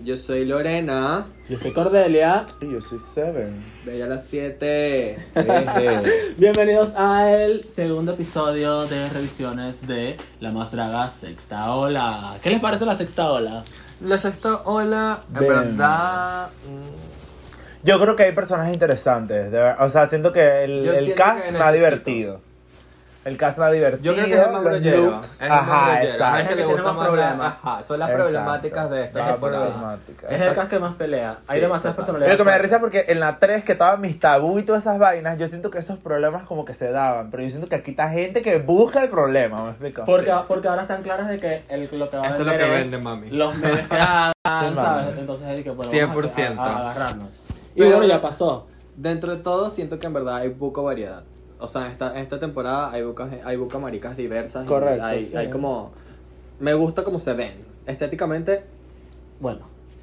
Yo soy Lorena. Yo soy Cordelia. Y yo soy Seven. Veía a las 7. Bienvenidos al segundo episodio de revisiones de La Más Draga Sexta Ola. ¿Qué les parece la sexta ola? La sexta ola, en Ven. verdad. Yo creo que hay personajes interesantes. O sea, siento que Yo el siento cast que más necesito. divertido. El cast más divertido. Yo creo que es el más los brollero. looks. Es el más Ajá, brollero. exacto. Es el que le tiene gusta más más problemas. Ajá, son las Exacto. problemáticas de esta Más temporada. problemáticas. Es el cast que más pelea. Hay Sí, demasiadas total. personalidades. Pero que me da risa porque en la 3 que estaban mis tabú y todas esas vainas, yo siento que esos problemas como que se daban. Pero yo siento que aquí está gente que busca el problema, ¿me explico? Porque, Sí. porque ahora están claras de que lo que va a Eso es lo vender que es vende, mami. los memes que hagan, Sí, ¿sabes? mami. Entonces hay que bueno, 100%. vamos a agarrarnos. Y Pero- bueno, ya pasó. Dentro de todo, siento que en verdad hay poca variedad. O sea, esta temporada hay buca maricas diversas. y Correcto, Hay, sí. hay como. Me gusta como se ven. Estéticamente, Bueno,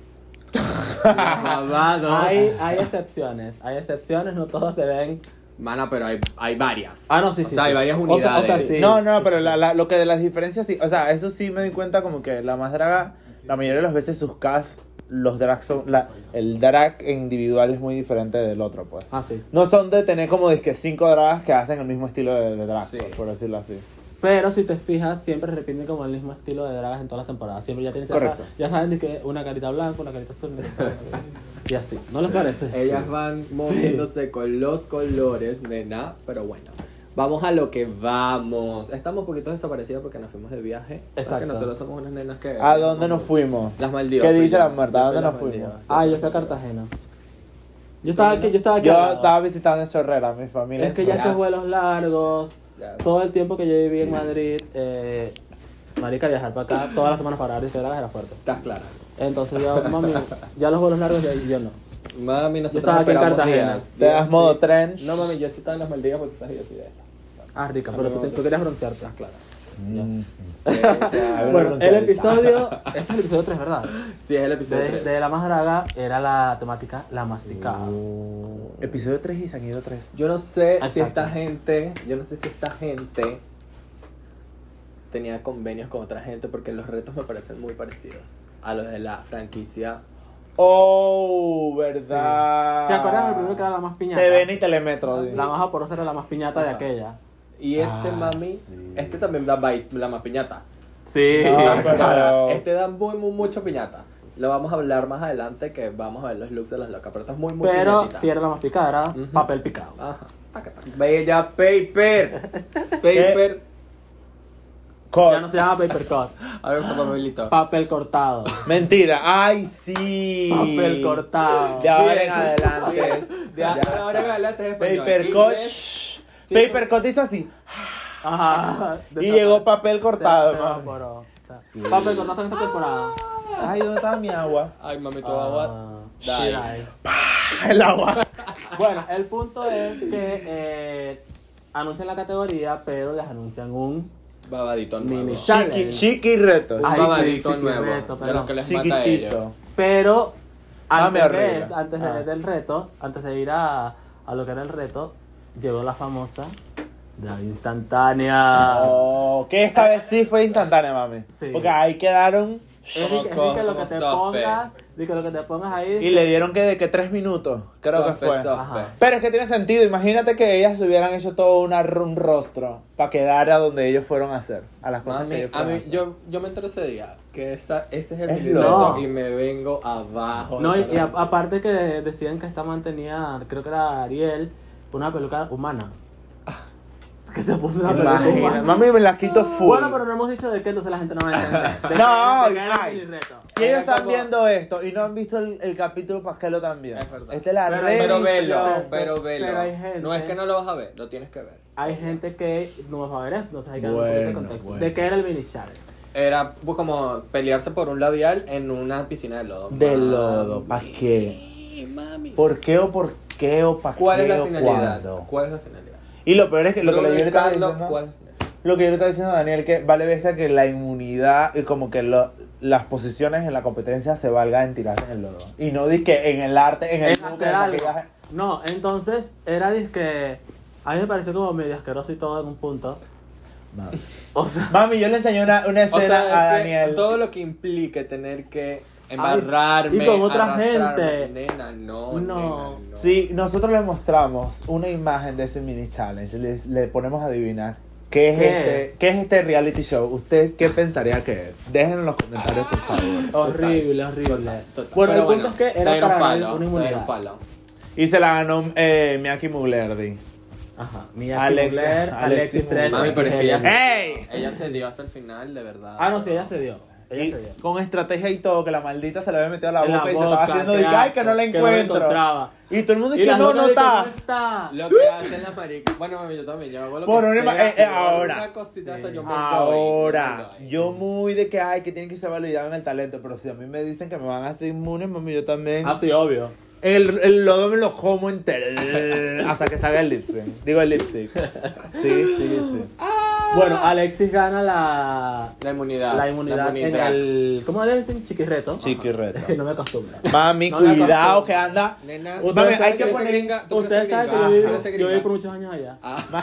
lavados. hay excepciones, no todos se ven. Mana, pero hay varias. Ah, no, sí, o sí, sea, hay sí. varias O sea, unidades. sí. No, pero lo que de las diferencias sí, o sea, eso sí me doy cuenta como que La Más Draga, la mayoría de las veces sus casts, los drags son, el drag individual es muy diferente del otro, pues. Ah, sí. No son de tener como disque 5 dragas que hacen el mismo estilo de drag, Sí. pues, por decirlo así. Pero si te fijas, siempre repiten como el mismo estilo de dragas en todas las temporadas. Siempre ya tienes Correcto. ya saben de que una carita blanca, una carita azul, y así. ¿No les parece? Ellas van moviéndose con los colores, nena, pero bueno. Vamos a lo que vamos. Estamos un poquito desaparecidas porque nos fuimos de viaje. O sea, Exacto. que nosotros somos unas nenas que... ¿A dónde nos fuimos? Las Maldivas. ¿Qué dice Yo- la muerta? ¿A yo dónde fui nos las fuimos? Maldivas. Ah, yo fui a Cartagena. Yo estaba aquí al Yo lado. estaba visitando en Chorrera, mi familia. Es que ya Ya. esos vuelos largos, Ya. todo el tiempo que yo viví en Madrid, marica, viajar para acá todas las semanas para dar dragas era fuerte. Estás clara. Entonces yo, mami, ya los vuelos largos yo no. Mami, nosotros estaba aquí en esperamos Cartagena. días. Te das modo Sí. trench. No, mami, yo sí estaba en las Maldivas porque sabes, yo soy de esta. Ah, rica, pero tú querías broncearte. Estás clara. Mm. Bueno, el bronceadita. episodio, este es el episodio 3, ¿verdad? Sí, es el episodio De, 3. de La Más Draga era la temática La Más Picada. Episodio 3 y se han ido 3. Yo no sé si Exacto. esta gente tenía convenios con otra gente porque los retos me parecen muy parecidos a los de la franquicia. Oh, verdad. ¿Se acuerdan el primero que era la más piñata? TVN y Telemetro. sí. La más aporosa era la más piñata de Ajá. aquella. Y este, mami, sí. este también da vibes, la más piñata. Sí. No, pero- Este da mucho piñata. Lo vamos a hablar más adelante que vamos a ver los looks de las locas, pero esto es muy Pero piñatita. si era la más picada, era Ujú. papel picado. Ajá. Bella paper. Paper. Ya no se llama paper cut. A ver, un papelito. Papel cortado. Mentira. Ay, sí. Papel cortado. De ahora en Sí, adelante. De ahora en adelante es español. Paper Inglés, cut. sí, Paper cut hizo así. Ajá. Y llegó papel cortado, mami. Papel cortado en esta temporada. Ay, ¿dónde estaba mi agua? Ay, mami, tu agua. Sí, Dale. ahí. El agua. Bueno, el punto es que anuncian la categoría, pero les anuncian un Babadito nuevo. Mini Chiqui, challenge. chiqui retos. Un Ay, babadito qué nuevo. chiquirreto, De perdón. lo que les mata a ellos. Chiquitito. Pero Dame antes, arriba. del reto, antes de ir a lo que era el reto, llegó la famosa Draga instantánea. Oh, que esta vez sí fue instantánea, mami. Sí. Porque ahí quedaron Es de que lo que como te sope. pongas, de que lo que te pongas ahí. y le dieron que de que 3 minutos, creo que Sope, fue. sope. Ajá. Pero es que tiene sentido, imagínate que ellas se hubieran hecho todo un rostro para quedar a donde ellos fueron a hacer, a las cosas que Mami, ellos a fueron mí, hacer. yo me enteré ese día que este es el Es mini loco. reto y me vengo abajo. No, y aparte que decían que esta mantenía, creo que era Ariel, una peluca humana. Que se puso una peluca Imagina, humana. mami me la quito full. Bueno, pero no hemos dicho de qué, entonces la gente no va a entender. De que- No, de que era ay. un mini reto. Si ellos Era están como- viendo esto y no han visto el capítulo, pasquelo también. Es verdad. Esta es la Pero Pero revisión. velo, pero velo. hay gente- No es que no lo vas a ver, lo tienes que ver. Hay gente que no va a ver esto, entonces hay que dar un poquito de Bueno, contexto. bueno. ¿De qué era el mini challenge? Era pues, como pelearse por un labial en una piscina de lodo. De Mami. lodo, ¿pa' qué? Mami. ¿Por qué o por qué o para qué ¿Cuál es la o finalidad? cuándo? ¿Cuál es la finalidad? Y lo peor es que lo que Bruno yo y le estaba Carlos, diciendo, ¿cuál es la finalidad? lo que yo le estaba diciendo a Daniel, que vale bestia que la inmunidad y como que las posiciones en la competencia se valga en tirarse en el lodo. Y no di que en el arte, en el Es look, hacer en el algo. maquillaje. No, entonces era que a mí me pareció como medio asqueroso y todo en un punto. Mami. O sea, Mami, yo le enseñé una O escena sea, a es que Daniel. todo lo que implique tener que embarrarme. y con otra arrastrarme. gente. Nena, no. No. Sí, nosotros les mostramos una imagen de ese mini challenge. Le ponemos a adivinar qué es este reality show. ¿Usted qué pensaría que es? Déjenlo en los comentarios, por favor. Horrible. Total. Bueno, Pero el punto es que se era dieron para palo, una se inmunidad. dieron palo. Y se la ganó Miyaki Muglerdi. Ajá. Mia Alexis Alexis 3. Mami, pero es que ¡Ey! ella se dio hasta el final, de verdad. Ah, no, sí, ella se dio. Y con estrategia y todo, que la maldita se le había metido a la En la boca y se boca, estaba haciendo de qué que, ay, que no la asco, que no la encuentro. encontraba. Y todo el mundo Y dice que las no, otras no de que está. no está. Lo que hacen las maricas. Bueno, mami, yo también. Yo hago lo Por que una sea. ima- ahora. Una cosita esa, yo me voy, Ahora, yo me voy. yo muy de que, ay, que tienen que ser validados en el talento, pero si a mí me dicen que me van a hacer inmune, mami, yo también. Ah, sí, obvio. El lodo me lo como entero hasta que salga el lip sync. Digo el lip sync. Sí. Bueno, Alexis gana la La inmunidad. en el... ¿Cómo le dicen? Chiquirreto. Chiquirreto. No me acostumbro. Mami, No me cuidado acostumbro. que anda. Nena, Ustedes Mami, saben hay que que ¿tú poner. eres gringa? ¿Tú Ustedes eres saben que gringa? yo ¿Tú viví, eres yo gringa? viví por muchos años allá.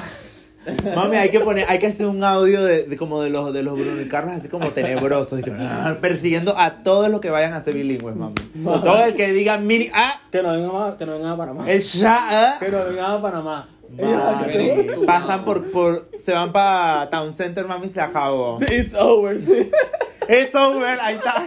Mami, hay que hacer un audio de como de los Bruno y Carlos, así como tenebrosos, y que, persiguiendo a todos los que vayan a ser bilingües, mami. Todo el que diga mini Que no vengan a Panamá. el ya Que no vengan a Panamá. mami, pasan se van para Town Center, mami, se acabó. Sí, it's over, sí. It's over, ahí está.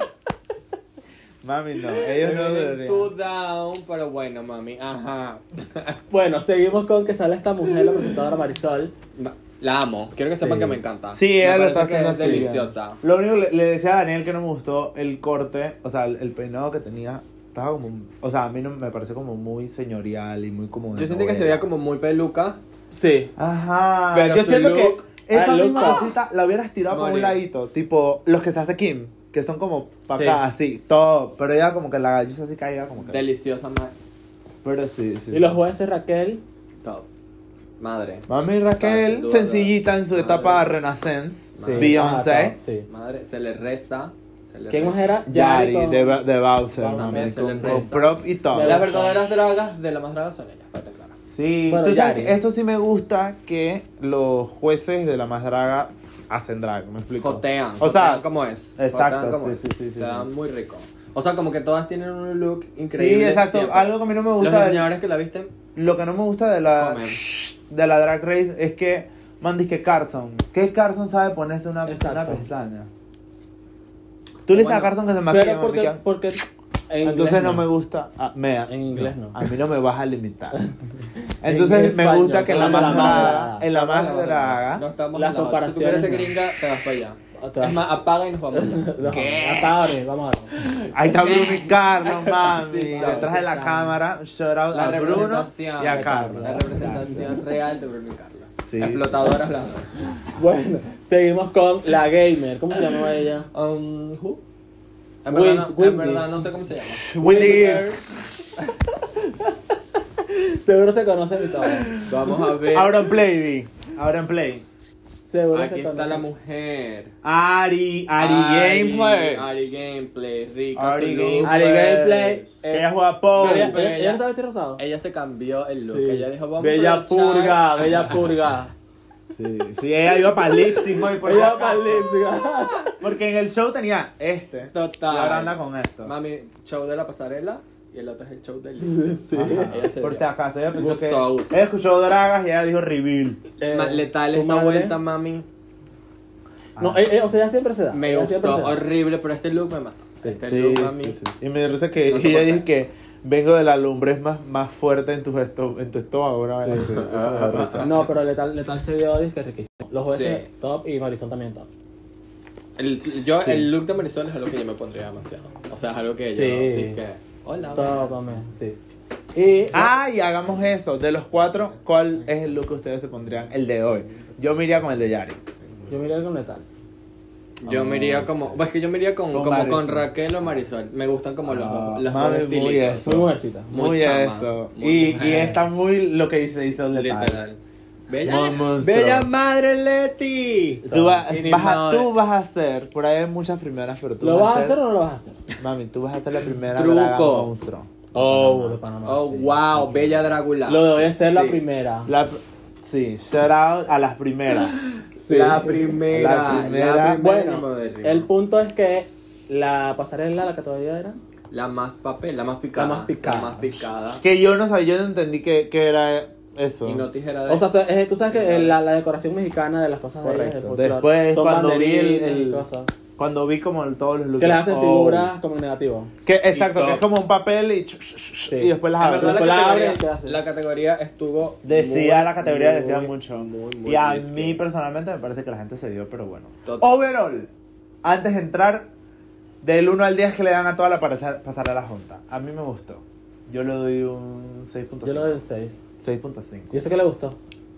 Mami, no, ellos no deberían. Two down, pero bueno, mami. Ajá. Bueno, seguimos con que sale esta mujer, la presentadora Marisol. La amo. Quiero que sepan que me encanta. Sí, Me ella lo parece está que haciendo es así. deliciosa. Lo único que le decía a Daniel que no me gustó el corte, o sea, el peinado que tenía, estaba como, o sea, a mí no me pareció como muy señorial y muy como de Yo sentí que se novela. veía como muy peluca. Sí. Ajá, Pero yo su siento look- que esa el look misma top. cosita la hubieras tirado por un Morir. ladito, tipo los que se hace Kim, que son como para Sí. acá, así, todo, pero ella como que la gallosa así caía como que. Deliciosa, Pero sí. Y los jueces Raquel. top. Madre. Mami Raquel, Sin duda, sencillita en su madre. etapa Renaissance, Sí. Beyoncé, Ajá, sí. Madre, se le reza. ¿Quién más era? Yari con- de Bowser, Bowser. mami, También se con, le con reza. prop y todo. Me Las gusta. verdaderas dragas de la más dragas son ellas, para que claro. Sí, Bueno, tú sabes Yari. que eso sí me gusta que los jueces de la más draga hacen drag, ¿me explico? Jotean. O sea, jotean como es. exacto, Jotean como sí, es. sí, sí, Se sí. dan muy rico. O sea, como que todas tienen un look Sí, increíble. exacto. siempre. Algo que a mí no me Los gusta. diseñadores que la visten, Lo que no me gusta de la comen. Drag Race es que, man, dice que Carson. ¿Qué Carson sabe ponerse una Exacto. pestaña? Tú le dices a Bueno, Carson que se maquilla, Pero mami, porque en entonces inglés no me gusta. En inglés no. A mí no me vas a limitar. En Entonces me español, gusta que en la en la más más draga, draga. en la No, más no, no, draga, no estamos Las en la- comparaciones, Si tú quieres ser no. gringa, te vas para allá. Te vas. Es más, apaga y nos vamos. No, hasta ahora, vamos a ver. ahí está Bruno y Carlos, mami, Sí, detrás de la sí, cámara, shout out La a Bruno representación. y a Carlos. La representación real de Bruno y Carlos. Sí. Explotadoras las dos. Bueno, seguimos con la gamer. ¿Cómo se llama ella? Who? En Whitney. verdad, no, en verdad no sé cómo se llama. Whitney. Seguro se conocen y todo. Vamos a ver. Ahora en Play, ahora en Play. Seguro Aquí se está conocen. la mujer. Ari Gameplay. Ari Gameplay, rica. Ari su look. Gameplay. Ari Gameplay. Que ella juega Pong. Ella pero ella ella- no estaba vestida rosado. Ella se cambió el look. Sí. Ella dijo, vamos Bella a aprovechar. purga, bella purga. Sí, ella iba para lip sync hoy por Ella si para acaso. Porque en el show tenía este. Total. Y ahora anda con esto. Mami, show de la pasarela y el otro es el show del Sí. Ella se Por dio. si acaso, ella pensó Gusto que. a gusto. Ella escuchó dragas y ella dijo reveal. Letal ¿tu esta madre? vuelta, mami. No, o sea, ella siempre se da. Me Ella siempre gustó, se da. horrible, pero este look me mató. Sí. Este Sí, look, mami. sí, sí. Y me dio risa que No sé ella por qué. dijo que vengo de la lumbre más fuerte en tu estómago. Una vez así. Eso me dio risa. No, pero Letal se dio disque riquísimo. Los jueces Sí. top y Marisol también top. El look de Marisol es algo que yo me pondría demasiado. O sea, es algo que yo Sí. dije, hola. Top también, sí. Y Ah, y hagamos eso. De los 4, ¿cuál es el look que ustedes se pondrían el de hoy? Yo me iría con el de Yari. yo miré con Letal. Yo me iría como, es que yo me iría Con como Marisol. con Raquel o Marisol. Me gustan como los Mami, dos muy estilitos. eso. Muy mujercita. Muy, Muy chama, eso. muy Y mujer. está muy lo que dice el letal. Literal. Bella, Monstruo. bella madre Leti. Tú, Y ni modo de- tú vas a hacer, por ahí hay muchas primeras, pero tú ¿Lo vas a hacer o no lo vas a hacer? Mami, tú vas a hacer la primera Truco. draga monstruo. Oh, de Panamá. Oh, sí. wow, bella Drácula. Lo debe ser la Sí. primera. Sí, shout out a las primeras. La primera. La primera. ni Bueno, modo de rima. el punto es que La pasarela, la categoría era. La más papel, la más picada. La más picada. La más picada. Que yo no sabía, yo no entendí que era eso. Y no tijera de... O sea, tú sabes que la decoración mexicana de las cosas de ellas, Correcto. del folclore, Después, son cuando vi banderines y el cosas. Cuando vi como todos los looks. Que le hacen oh. figuras como negativo. Que, exacto, Y que es como un papel y después las En abres. verdad, Después la abres y queda la así. la categoría estuvo... Decía muy, la categoría, muy, decía mucho. muy Y a risky. mí personalmente me parece que la gente se dio, pero bueno. Total. Overall, antes de entrar, del 1 al 10 que le dan a toda la pasarela junta. A mí me gustó. Yo le doy un 6.5. Yo lo doy un 6. 6.5. ¿Y eso qué le gustó?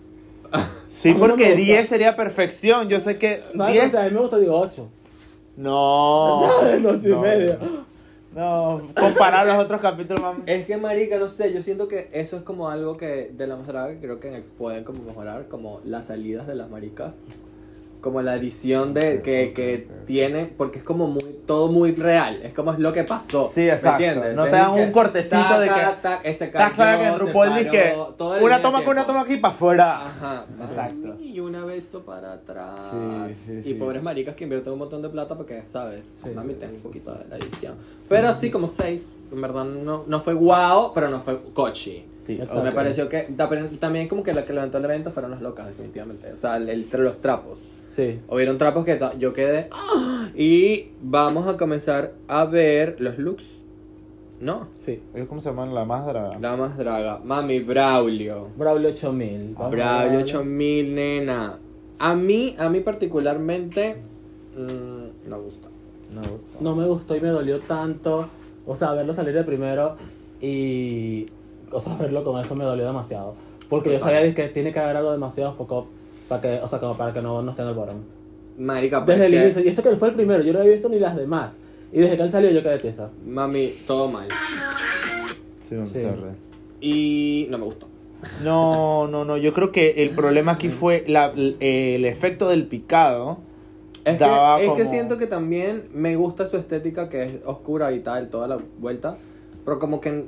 Sí, A mí no porque me gusta. 10 sería perfección. Yo sé que No, 10... a mí me gustó, digo 8. No. Ya, 8 y medio. No, comparar los otros capítulos, mami. Es que marica, no sé, yo siento que eso es como algo que de la más draga que creo que pueden como mejorar, como las salidas de las maricas, como la edición de que tiene, porque es como todo muy real, es como es lo que pasó. Sí, exacto. ¿Me entiendes? No Es te dan que un cortecito de que- ese Está claro que en RuPaul dice que una toma con una toma aquí para afuera. Ajá, Exacto. y una vez para atrás. Sí, y sí. pobres maricas que invierten un montón de plata porque, ¿sabes? Sí. Mami, tengo un poquito de la edición. Pero sí, como 6. En verdad no fue guau, pero no fue cochi. Sí, O sea, ok. me pareció que también como que lo que levantó el evento fueron las locas, definitivamente. O sea, los trapos. Sí. Hubieron trapos que yo quedé. ¡Ah! Y vamos a comenzar a ver los looks. ¿No? Sí. ¿Cómo se llaman? La más draga. La más draga. Mami, Braulio. Braulio 8000. Vamos a Braulio ver. 8000, nena. A mí particularmente no me gusta. No me gusta. No me gustó y me dolió tanto. O sea, verlo salir de primero y. O sea, verlo con eso me dolió demasiado. Porque yo sabía que tiene que haber algo demasiado foco para que, o sea, como para que no esté en el bottom. Marica, pues Desde el que- inicio. Y eso que él fue el primero, yo no había visto ni las demás. Y desde que él salió yo quedé tiesa. Mami, todo mal. Sí, me Sí. sorry. Y no me gustó. No, yo creo que el problema aquí fue el efecto del picado. Es Daba que como- siento que también me gusta su estética que es oscura y tal, toda la vuelta. Pero como que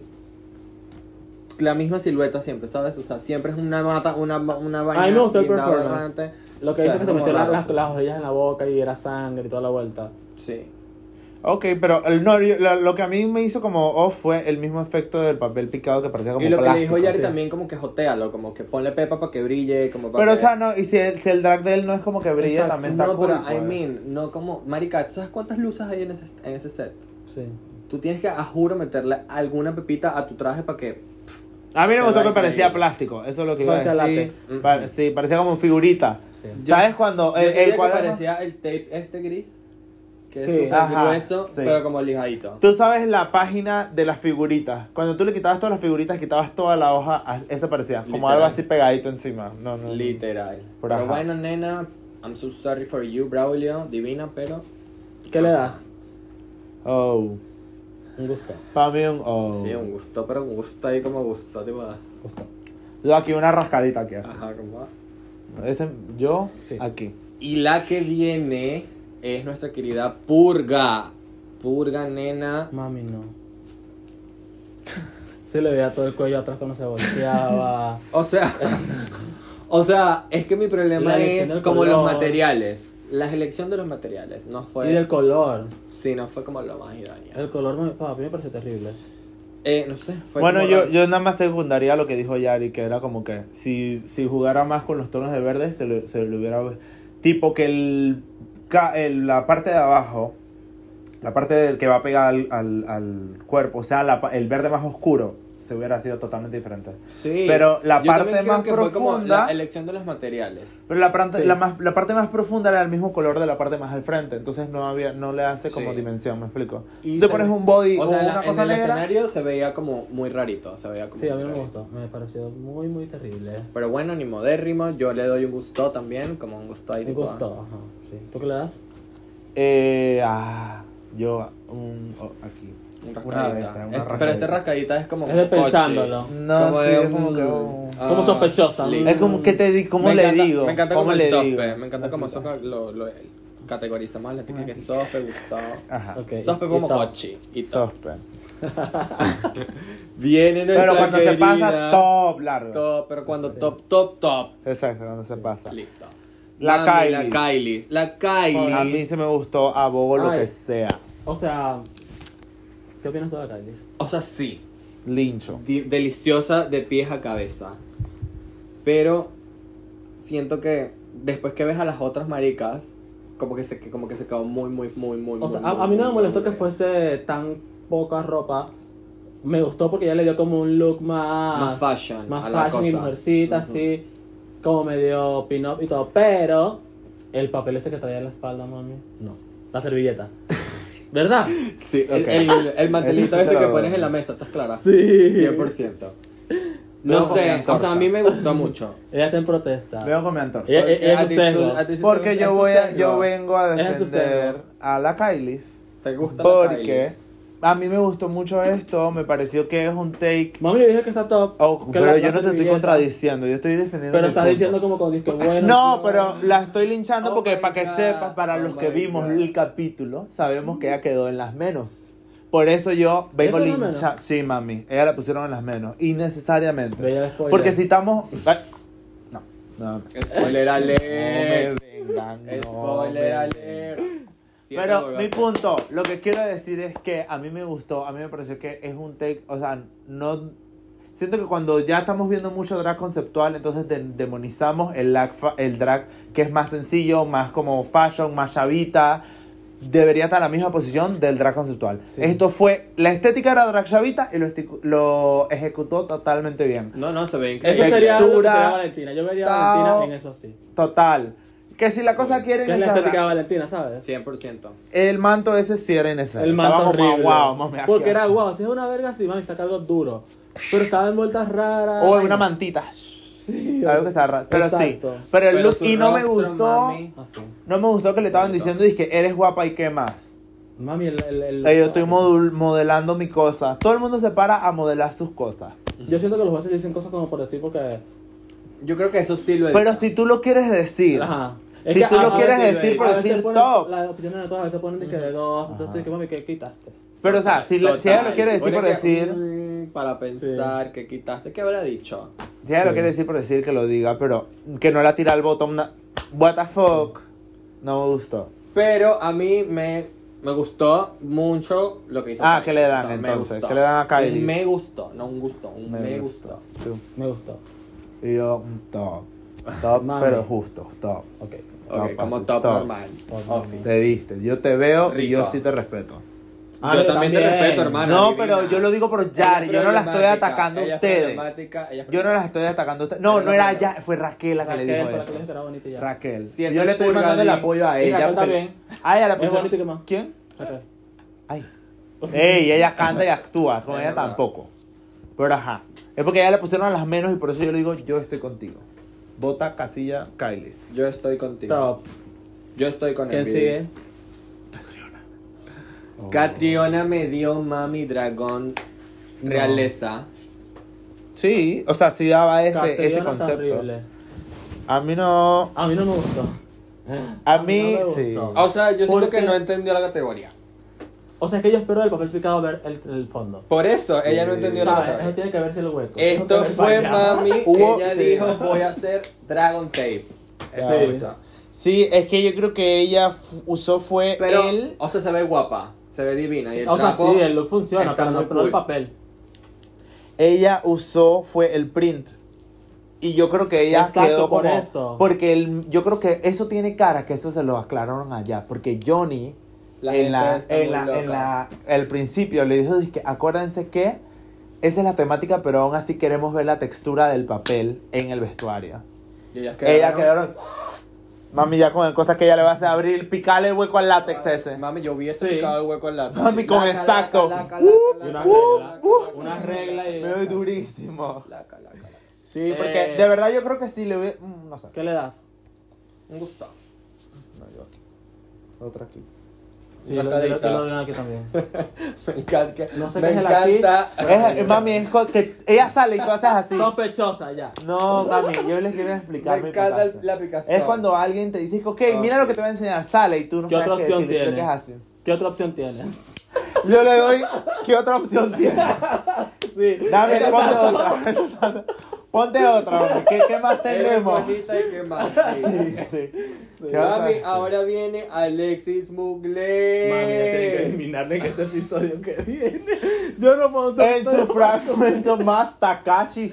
la misma silueta siempre, ¿sabes? O sea, siempre es una mata, una vaina. A mí me gustó el pintada performance. errante. Lo que O sea, hizo que se como metió raro. las rodillas en la boca y era sangre y toda la vuelta. Sí. Ok, pero lo que a mí me hizo como off fue el mismo efecto del papel picado que parecía como Y lo que le plástico. dijo Yari Sí. también como que jotealo, como que ponle pepa para que brille, como para Pero, o que... sea, no, y si el drag de él no es como que brilla, Exacto. también está no, cool, pero I pues. mean, no como... Marica, ¿tú sabes cuántas luces hay en ese set? Sí. Tú tienes que, a juro, meterle alguna pepita a tu traje para que... A mí me Se gustó va que parecía increíble. plástico, eso es lo que iba a Parecía decir. látex. Sí, parecía como figurita. Sí. ¿Sabes cuando Yo sentía que cuaderno- parecía el tape este gris, que Sí. es súper Ajá, grueso, sí. pero como lijadito. Tú sabes la página de las figuritas. Cuando tú le quitabas todas las figuritas, quitabas toda la hoja, eso parecía como Literal. algo así pegadito encima. No. Literal. Por Pero ajá. bueno, nena, I'm so sorry for you, Braulio, divina, pero... ¿Qué le das? Oh. Un gusto. Para mí un oh. Sí, un gusto, pero un gusto ahí como gusto, tipo... Gusto. Yo aquí una rascadita aquí así. Ajá, como... Yo Sí. aquí. Y la que viene es nuestra querida Purga. Purga, nena. Mami, no. Se le veía todo el cuello atrás cuando se volteaba. O sea, es que mi problema La elección es del como los color. materiales. La elección de los materiales, no fue... Y del color. Sí, no fue como lo más idóneo. El color, para mí me parece terrible. No sé, fue Bueno, como yo nada más secundaría lo que dijo Yari, que era como que si jugara más con los tonos de verde, se le hubiera... Tipo que la parte de abajo, la parte del que va pegada al cuerpo, o sea, el verde más oscuro, se hubiera sido totalmente diferente. Sí, Pero la yo parte también creo más que fue como profunda- la elección de los materiales. Pero la parte, Sí. la parte más profunda era el mismo color de la parte más al frente, entonces no le hace como Sí. dimensión, ¿me explico? Y Tú te se pones ve- un body o, O sea, una en cosa el negra. escenario se veía como muy rarito, se veía como Sí, a muy mí no me rarito. gustó. Me pareció muy, muy terrible. Pero bueno, ni modérrimo, yo le doy un gusto también, como un gusto ahí Me tipo... gustó, ajá. Sí. ¿Tú qué le das? Yo aquí. Un Una de rascadita. estas, una Pero rascadita. este rascadita es como... Es de coche. pensándolo. No, Como sí, de es como que... Como sospechosa, listo. Es como que te di, ¿cómo Me le encanta- digo? Me encanta ¿Cómo como el le sospe, digo? me encanta como eso lo categorizamos la típica que sospe, gustó. Ajá. Ok. Sospe y como top. cochi y top. Sospe. Viene nuestra Pero cuando se querida pasa, top largo. top, pero cuando top. Exacto, cuando se pasa. Listo. La Mami, Kylie. La Kylie. A mí se me gustó a bobo lo Ay. que sea. O sea, ¿qué opinas tú de la Kylie? O sea, sí. Lincho. Deliciosa de pies a cabeza. Pero siento que después que ves a las otras maricas, como que se quedó muy. O sea, a mí no me molestó que fuese tan poca ropa. Me gustó porque ya le dio como un look más fashion. más a la fashion y cosa. mujercita, así, como medio pin-up y todo. Pero el papel ese que traía en la espalda, mami, no. La servilleta. ¿Verdad? Sí, Ok. el mantelito Ese sí este te que lo pones doy. en la mesa, ¿estás clara? Sí. 100%. No Veo con mi sé, o antorcha. sea, a mí me gustó mucho. Ella está en protesta. Veo con mi antorcha. Ella A es ti su tú- sesgo. a ti sí te Porque gusta yo tu voy a, sesgo. yo vengo a Es su defender sesgo. a la Kylie. ¿Te gusta la Porque Kylie? a mí me gustó mucho esto, me pareció que es un take. Mami, yo dije que está top. Oh, que pero la yo no te estoy servilleta. contradiciendo, yo estoy defendiendo. Pero mi estás punto. diciendo como con disco bueno. No, tío. pero la estoy linchando Oh porque my para que God. sepas, para los Oh que my vimos God. el capítulo, sabemos que ella quedó en las menos. Por eso yo vengo ¿Eso en las linchando. Sí, mami, ella la pusieron en las menos, innecesariamente. Veía el spoiler. Porque si estamos. No. Spoiler No me alert. vengan. no Spoiler me alert. Siempre Pero vuelvo a mi hacer. punto, lo que quiero decir es que a mí me gustó, a mí me pareció que es un take, o sea, no... Siento que cuando ya estamos viendo mucho drag conceptual, entonces demonizamos el drag que es más sencillo, más como fashion, más chavita. Debería estar en la misma posición del drag conceptual. Sí. Esto fue, la estética era drag chavita y lo ejecutó totalmente bien. No, se ve Eso increíble. sería lo que Textura, sería Valentina. Yo vería a tao. Valentina en eso sí. Total. Que si la cosa quieren Que es la esa estética de drag- Valentina, ¿sabes? 100%. el manto ese sí era innecesario. El manto Estaba como, horrible. wow, mami, aquí Porque era así. guau, si es una verga así, mami, saca algo duro. Pero estaba en vueltas raras. O en una mantita. Sí, Algo que se agarra. Pero exacto. sí. Pero el Pero look. su Y no me rostro, gustó. mami. Así. No me gustó que le estaban Bonito. diciendo, dije, eres guapa y qué más. Mami, Yo estoy modelando mi cosa. Todo el mundo se para a modelar sus cosas. Yo siento que los jueces dicen cosas como por decir porque... Yo creo que eso sí lo Pero si tú lo quieres decir. Ajá. Si tú lo quieres veces decir por a veces decir ponen- top. Las opiniones de todas a veces ponen de que de dos, entonces de que mami, ¿qué quitaste? Pero o sea, si ella lo quiere decir Pone por que, decir. para pensar que quitaste, ¿qué habrá dicho? Si ella lo Sí. quiere decir por decir que lo diga, pero que no la tira al bottom. What the fuck. No me gustó. Pero a mí me gustó mucho lo que hizo. Ah, Kylie. ¿qué le dan, O sea, me entonces? gustó. ¿Qué le dan a Kylie? Me gustó, no un gusto, un me gustó. Tú. Me gustó. Y yo, top. Top, Mami. pero justo. Top. Ok. Ok, como así, top normal. Top Ofi. Te diste. Yo te veo y yo Rico. sí te respeto. Ah, Yo yo también te también. respeto, hermana. No, divina. pero yo lo digo por Ella Yari. es Yo no la estoy problemática, atacando a ella es ustedes. problemática, ella es Yo no la estoy atacando a ustedes. No, Ella no es era problemática. ya, fue Raquel la que le Raquel, dijo para que le eso. dije que era bonita y ya. Raquel. Siete Yo le estoy pulgadas mandando el y- apoyo a y ella. Raquel porque- también. Ah, ella la Es puso. bonita y qué más. ¿Quién? Raquel. Ay. Ey, ella canta y actúa. Con Es ella verdad. tampoco. Pero ajá. Es porque a ella le pusieron a las menos y por eso yo le digo, yo estoy contigo. Vota Casilla Kylie. Yo estoy contigo. Top. Yo estoy con ¿Quién el sigue? Catriona me dio mami dragón realeza. Sí, o sea, sí daba ese Castellana está concepto. horrible. A mí no. A mí no me gustó. A mí no me sí. gustó. O sea, yo siento ¿Por que qué? no entendió la categoría. O sea, es que yo espero del papel picado ver el fondo. Por eso, Sí. ella no entendió la ¿Sabes? Eso categoría. tiene que verse el hueco. Esto Tengo que ver fue para allá. mami. Hubo- Ella sí. dijo, voy a hacer Dragon Tape. Eso me Sí. gusta. Sí, es que yo creo que ella usó fue Pero, él. o sea, se ve guapa. Se ve divina. Y el O sea, trapo sí, el look funciona, está pero no muy pero no el cool. papel. Ella usó fue el print. Y yo creo que ella Exacto, quedó por como. eso. Porque yo creo que eso tiene cara, que eso se lo aclararon allá. Porque Johnny, La en gente la, está en muy la, en loca. la, el principio le dijo, que acuérdense que esa es la temática, pero aún así queremos ver la textura del papel en el vestuario. Y ellas Ella quedaron. Mami, ya con cosas que ella le va a hacer abrir, picarle el hueco al látex ese. Mami, yo hubiese Sí. picado el hueco en la. Mami, con exacto. Y una regla. Una regla y... Me doy durísimo. Laca. Sí, porque de verdad yo creo que sí le voy. No sé. ¿Qué le das? Un gusto. No, yo aquí. Otra aquí. Sí, Una lo cadita. doy aquí también. Me encanta. No sé me qué es el aquí. encanta. Mami, es que ella sale y tú haces así. Sospechosa, ya. No, mami, yo les quiero explicar. Me mi encanta proceder. la aplicación. Es cuando alguien te dice, ok, mira lo que te voy a enseñar, sale y tú no ¿Qué sabes otra qué opción decir, ¿qué tienes? haces? ¿Qué otra opción tienes? Yo le doy, ¿qué otra opción tienes? Sí. Dame, ponte otra. Ponte otra, mami. ¿Qué más Eres tenemos? bonita y qué más. Sí. ¿Qué vas a Mami, decir? ahora viene Alexis Mugler. Mami, ya tienen que eliminarle en este episodio que viene. Yo no puedo ser En su fragmento más Takashi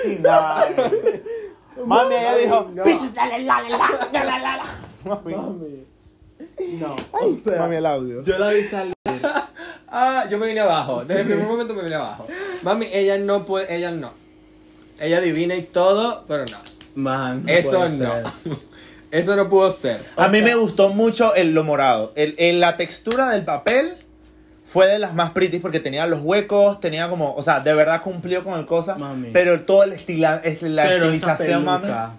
69. Mami, ella dijo, no. "Bitches, la, la, la, la, la, la". Mami, Mami. No. ay, mami, el audio. Yo la vi salir. Ah, yo me vine abajo. Desde el primer momento me vine abajo. Mami, ella no puede, ella no. Ella adivina y todo, pero no. Man, Eso puede no. ser. Eso no pudo ser. A mí me gustó mucho lo morado. La textura del papel fue de las más pretty porque tenía los huecos, tenía como, o sea, de verdad cumplió con el cosa. Mami. Pero todo la Pero esa estilización, mami. peluca.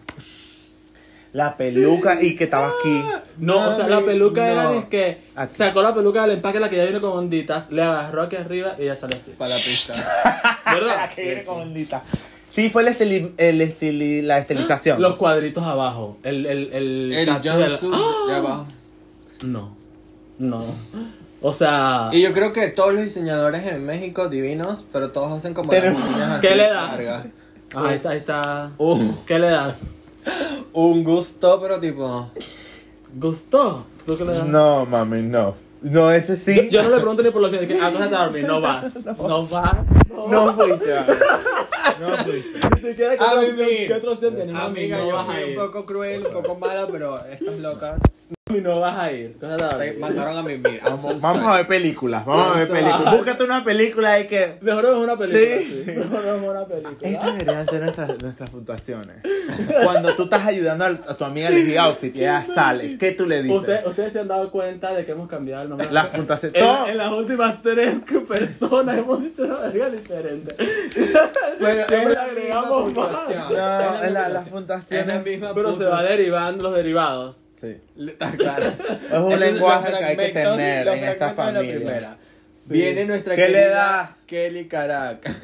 La peluca y que estaba aquí. No, o sea, la peluca era no. de que Aquí. sacó la peluca del empaque, la que ya viene con onditas, le agarró aquí arriba y ya sale así. Para la pista. ¿Verdad? La que viene con bendita. Sí, fue la estilización. Los cuadritos abajo. El cacho de la- jumpsuit ¡Ah! de abajo. No. No. O sea. Y yo creo que todos los diseñadores en México divinos, pero todos hacen como Tenemos- las uñas así ¿Qué le das? largas. Ahí está, ahí está. Un, ¿Qué le das? un gusto, pero tipo. ¿Gustó? ¿Tú qué le das? No, mami, no. No, ese sí. Yo no le pregunto ni por los siguientes. Acuérdate a dormir, no vas. No vas. No fuiste, mami. No fuiste. Ni siquiera A mí, ¿qué otro opción tenés? Mami, amiga, no yo vas a fui ir. un poco cruel, un poco mala, pero estás loca. Mami, no vas a ir. Acuérdate a Te dormir. mandaron a mimir. Vamos a ver películas. Vamos a ver películas. Búscate una película ahí que. Mejor vemos una película. Sí. Sí. Mejor vemos una película. Estas deberían ser nuestras puntuaciones. Cuando tú estás ayudando a tu amiga a elegir outfit y ella sale, ¿qué tú le dices? Ustedes se han dado cuenta de que hemos cambiado el nombre. Las puntuaciones. En las últimas 3 personas hemos dicho una verga diferente. Pero Siempre es la agregamos misma más. puntuación. No, Es la las misma Es la puntuaciones. misma Pero se va derivando los derivados. Sí. Está claro. Es un lenguaje que hay que fragmentos- tener los en esta fragmentos de la familia. primera. Viene nuestra ¿Qué le querida das? Kelly Caracas.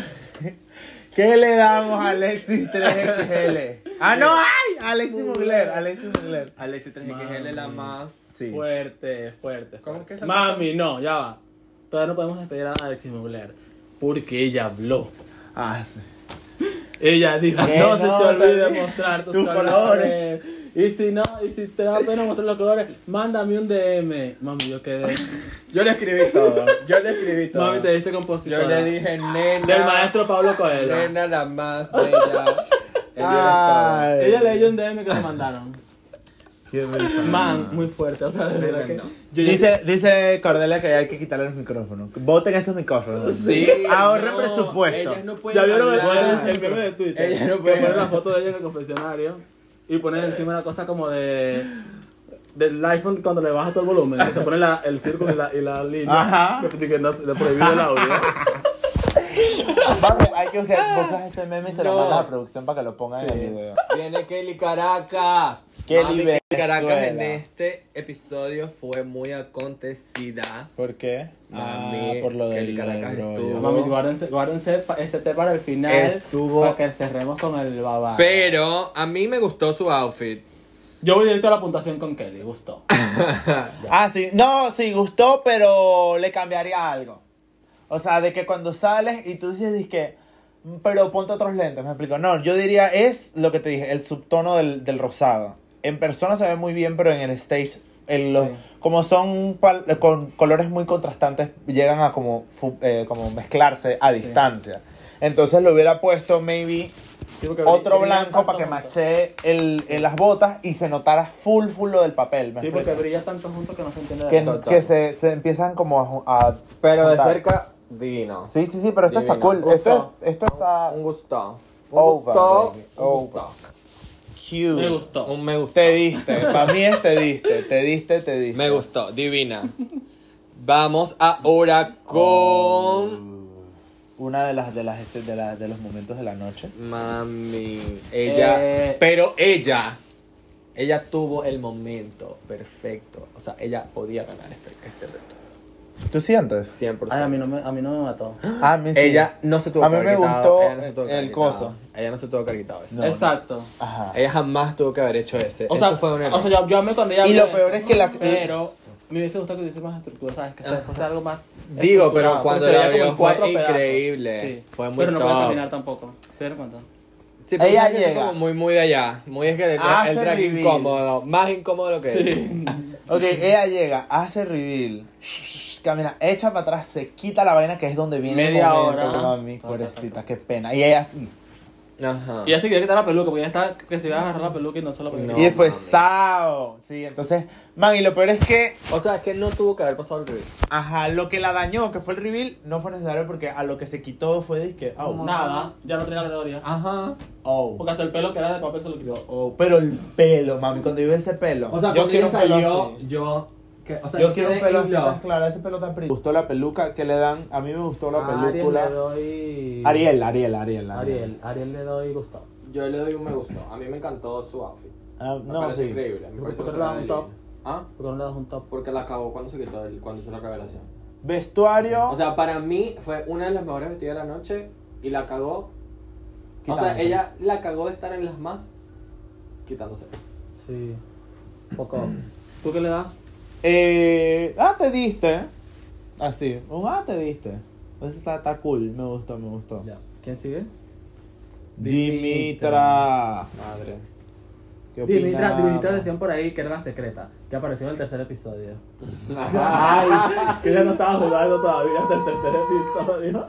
¿Qué le damos a Alexis 3XL? ¡Ah, no! ¡Ay! Alexis Mugler. Alexis Mugler. Alexis 3XL la más. Sí. Fuerte, fuerte. ¿Cómo que es la Mami, no, ya va. Todavía no podemos despedir a Alexis Mugler. Porque ella habló. Ah, sí. Ella dijo, Que no se te no, olvide también. mostrar tus Tus colores. colores. Y si no, y si te da pena mostrar los colores, mándame un DM. Mami, yo quedé. Yo le escribí todo. Yo le escribí todo. Mami, te diste compositora. Yo le dije, nena. Del maestro Pablo Coelho. Nena la más bella. Ay. Ella leyó un DM que le mandaron. Qué risa. Man, muy fuerte. O sea, de verdad que. No. Yo ya- Dice Cordelia que hay que quitarle los micrófonos. Voten estos micrófonos. Sí. Ahorren no, presupuesto. Ellas no pueden ¿Ya vieron hablar. el meme de Twitter? Ella no que puede. pone la foto de ella en el confesionario y pone encima una cosa como del iPhone cuando le baja todo el volumen. Que te pone el círculo y la línea Ajá. de prohibido el audio. Vamos, hay que buscar este meme y se lo No. manda a la producción para que lo pongan en el video. Viene Kelly Caracas. Kelly Mami, Caracas en Venezuela. este episodio fue muy acontecida. ¿Por qué? Mami, por lo que del el Caracas rollo. estuvo. Mami, guárdense ese té para el final. Estuvo- Para que cerremos con el babá. Pero a mí me gustó su outfit. Yo voy directo a la puntuación con Kelly, gustó. Ah, sí. No, sí, gustó, pero le cambiaría algo. O sea, de que cuando sales y tú dices que, pero ponte otros lentes, me explico. No, yo diría, es lo que te dije, el subtono del rosado. En persona se ve muy bien, pero en el stage, como son con colores muy contrastantes, llegan a como mezclarse a distancia. Entonces lo hubiera puesto, maybe, Sí, porque otro brillan blanco tanto para que juntos. mache en las botas y se notara full lo del papel. ¿me Sí, explico? porque brilla tanto juntos que no se entiende de que, nada. Total. que se empiezan como a Pero de juntar. cerca, divino. Sí, pero esto está Divino. cool. Gustó. Esto está Un gusto. Un Over, gusto. baby, Un over. gusto. cute. Me gustó. Un me gustó. Te diste, para mí es te diste. Me gustó, divina. Vamos ahora con Una de los momentos de la noche. mami. Ella, pero ella tuvo el momento perfecto. O sea, ella podía ganar este reto. ¿Tú sientes? 100%. Ay, a mí no me mató. A mí sí. Ella no se tuvo A que mí me haber quitado, gustó ella no se tuvo que haber el quitado. coso. Ella no se tuvo que haber quitado eso. No, Exacto. Ajá. Ella jamás tuvo que haber hecho ese. O sea, Eso fue un error. yo amé cuando ella Y lo habló peor eso, es que la- pero me hubiese gustado que tuviese más estructura, ¿sabes? Que fuese algo más Digo, pero estructurado, cuando se la veía como abrió en 4 fue pedazos. increíble. Sí. Fue muy pero no top. puede caminar tampoco. ¿Se dieron cuenta? Sí, pero ella sabes que es llega. como muy de allá. Muy es que Hace el drag reveal. incómodo. Más incómodo de lo que es. Ok, ella llega, hace reveal, camina, echa para atrás, se quita la vaina que es donde viene Media el momento, hora. mami, pobrecita, qué pena. Y ella así. Ajá. Y ya se quería quitar la peluca, porque ya está que se iba a agarrar la peluca y no se la ponía. No. Y después, mami. sao. Sí, entonces, man, y lo peor es que, O sea, es que no tuvo que haber pasado el reveal. ajá, lo que la dañó, que fue el reveal, no fue necesario porque a lo que se quitó fue disque, oh, Nada, ya no tenía categoría. Ajá. oh. Porque hasta el pelo que era de papel se lo quitó. Oh, pero el pelo, mami, cuando yo vi ese pelo, O sea, yo cuando quiero ella un pelo salió, así. yo Yo quiero un quedé pelo in así love. tan claro, ese pelo tan pretty. Me gustó la peluca que le dan, a mí me gustó la película. Le doy... Ariel le doy Gustavo. Yo le doy un me gustó. A mí me encantó su outfit. Ah, Me no, parece sí. increíble. Me parece ¿Por que qué se le ve das un top? divino. ¿Ah? ¿Por qué no le das un top? Porque la acabó cuando se quitó cuando hizo la revelación. Vestuario. O sea, para mí fue una de las mejores vestidas de la noche y la cagó. O sea, Quitándose. ella la cagó de estar en las más quitándose. Sí. Poco. ¿Tú qué le das? Te diste. Así. Te diste. Eso está cool. Me gustó. Ya. ¿Quién sigue? Dimitra. Madre. ¿Qué opinas? Dimitra decían por ahí que era la secreta, que apareció en el tercer episodio. Ay, Que ella no estaba jugando todavía hasta el tercer episodio.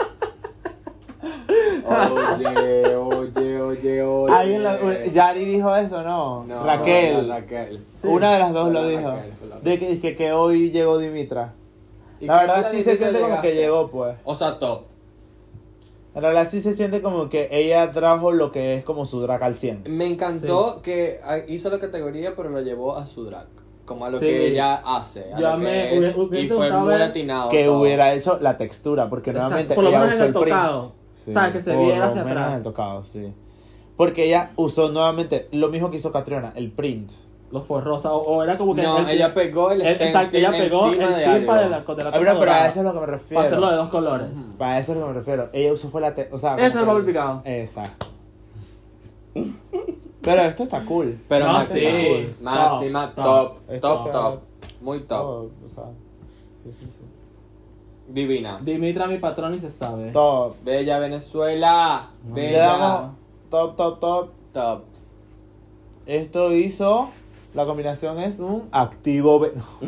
Oye. Ahí en la, Yari dijo eso, ¿no? No, Raquel. Raquel. Sí. Una de las dos Fue lo la dijo. Raquel, fue la De que hoy llegó Dimitra. ¿Y La qué verdad tal sí se Dimitra siente como que llegaste? llegó, pues. O sea, top. En realidad sí se siente como que ella trajo lo que es como su drag al 100. Me encantó que hizo la categoría, pero lo llevó a su drag. Como a lo Sí. que ella hace. A Yo lo que me- es, hubiese y fue gustado muy ver atinado. Que todo. hubiera hecho la textura, porque Exacto. nuevamente Por lo ella menos en usó el print. tocado. Sí, O sea, que se por viera lo hacia menos atrás. en el tocado, sí. Porque ella usó nuevamente lo mismo que hizo Catriona, el print. Los forros, o era como que... No, ella pegó el Exacto, ella pegó encima de encima de algo. la Pero a dorada, eso es lo que me refiero. para hacerlo de dos colores. Para eso es lo que me refiero. Ella usó fue la... o sea, Ese es como el papel que- picado. Exacto. Pero esto está cool. Pero No, máxima, sí. máxima, Top, top, top. top, top. Muy top. Todo, o sea, sí. Divina. Dimitra, mi patrón, y se sabe. Top. Bella Venezuela. No. Le Bella. damos top. Top. Esto hizo... La combinación es un activo...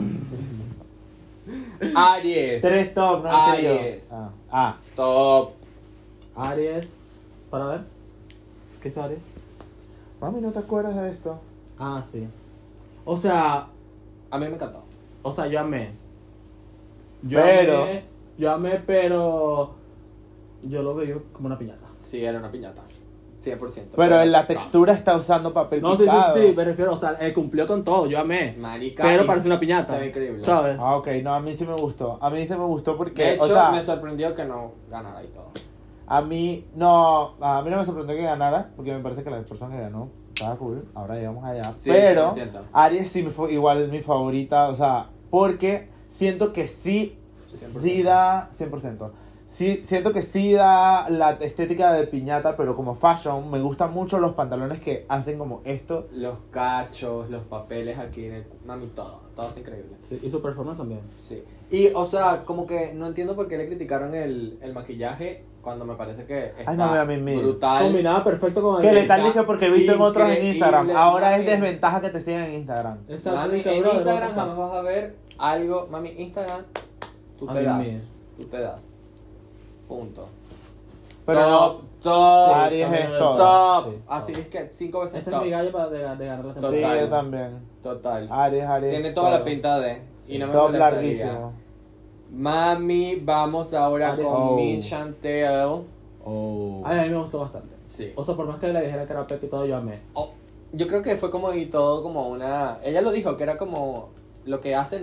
Aries. 3 top, no Aries. Top. Aries. Para ver. ¿Qué hizo Aries? Mami, ¿no te acuerdas de esto? Ah, sí. O sea, A mí me encantó. yo amé. Pero- Yo amé, pero... Yo lo veo como una piñata. Sí, era una piñata. 100%. Pero en la textura está usando papel No, sí, picado. me refiero, o sea, cumplió con todo, yo amé. Marica. Pero y parece una piñata. Se ve increíble. ¿Sabes? Ah, ok, no, a mí sí me gustó. A mí sí me gustó porque, De hecho, o sea, me sorprendió que no ganara y todo. a mí no me sorprendió que ganara, porque me parece que la persona que ganó estaba cool. Ahora llegamos allá. Sí, Pero 100%. Aries sí me fue igual mi favorita, o sea, porque siento que sí 100%. da 100%. Sí, siento que sí da la estética de piñata, pero como fashion, me gustan mucho los pantalones que hacen como esto. Los cachos, los papeles aquí en el... Mami, todo. Todo está increíble. Sí, y su performance también. Sí. Y, o sea, como que no entiendo por qué le criticaron el maquillaje cuando me parece que está Ay, mami, a mí me- brutal. Combinaba perfecto con Que le Está están diciendo porque viste en otros en increíble, Instagram. Ahora es mami. desventaja que te sigan en Instagram. Exacto, Mami, que en brother, Instagram no, jamás vas a ver algo. Mami, Instagram, tú A te mí das. me- Tú te das. Punto. Pero top, top, Aries también es es todo. top. Sí, Así top. es que 5 veces Este es top. mi gallo para de ganar la temporada. Sí, Total. yo también. Total. Aries. Tiene toda la todo. pinta de. Y no me Top molestaría. larguísimo. Mami, vamos ahora Aries. con Oh. Miss Chantel. Oh. Ay, a mí me gustó bastante. Sí. O sea, por más que le dijera que era Pepe y todo, yo amé. Oh, yo creo que fue como y todo como una... Ella lo dijo, que era como lo que hacen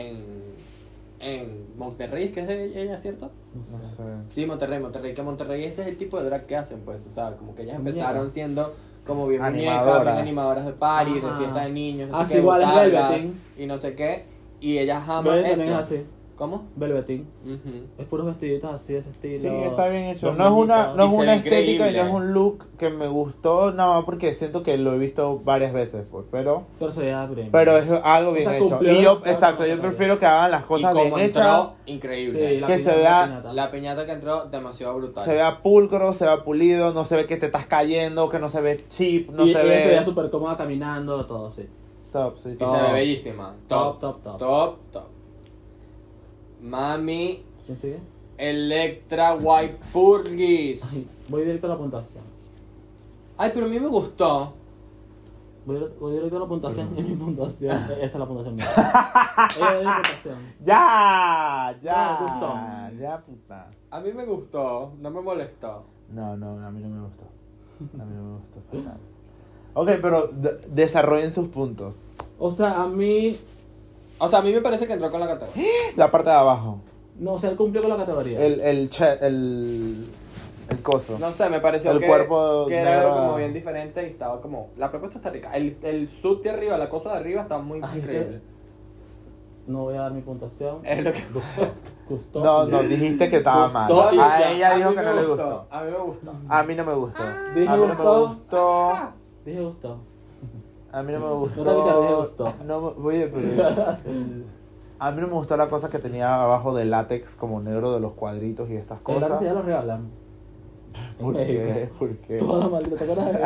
en Monterrey, es que es de ella, ¿cierto? No sé. Sí, Monterrey, que Monterrey ese es el tipo de drag que hacen, pues, o sea, como que ellas Muñecas. empezaron siendo como bien Animadoras. muñecas, bien animadoras de party, de Ajá. fiesta de niños, no Así sé qué, igual es botargas, Velveteen. y no sé qué, y ellas aman Velveteen eso. también es así. ¿Cómo? Velveteen. Ujú. Es puros vestiditos así de ese estilo. Sí, está bien hecho. Dos No es una, manitos. no Y es se una ve estética y no increíble. es un look que me gustó, nada más porque siento que lo he visto varias veces, pues, pero Pero se veía bien. es algo bien sea, hecho. cumplió Y yo, el- exacto, yo prefiero que hagan las cosas y como bien entró, hechas, increíble. Sí, la que se piñata, vea- la piñata. La piñata que entró, demasiado brutal. se vea pulcro, se vea pulido, no se ve que te estás cayendo, que no se ve cheap, no y se ella se veía ve súper cómoda caminando, todo, sí. top, sí, Y sí. se ve bellísima. Top, Top, top, top. top, top. Mami, ¿Quién sigue? Electra White Purgis. Ay, voy directo a la puntuación. Ay, pero a mí me gustó. Voy directo a la puntuación y mi puntuación. Esta es la puntuación mía. Ella es mi puntuación. Ya, No, me gustó. ya, puta. A mí me gustó, no me molestó. No, a mí no me gustó. A mí no me gustó, fatal. Ok, pero desarrollen sus puntos. O sea, a mí. O sea, a mí me parece que entró con la categoría. La parte de abajo. No, o sea, él cumplió con la categoría. El coso. No sé, me pareció El que, cuerpo que era algo negro. como bien diferente y estaba como... La propuesta está rica. El sud de arriba, la cosa de arriba está muy Ay, increíble. No voy a dar mi puntuación. Es lo que... Gustó. No, dijiste que estaba mal. Gustó y A ya. ella A dijo mí que me no le gustó. A mí me gustó. A mí no me gustó. Dije A mí no me gustó. gustó. Dije gustó. A mí no me gustó. No te escuché, dije gustó. No, oye, pero... A mí no me gustó la cosa que tenía abajo de látex como negro de los cuadritos y estas El cosas. ya lo regalan. ¿Por qué? ¿Por qué? Toda la maldita, ¿te acuerdas?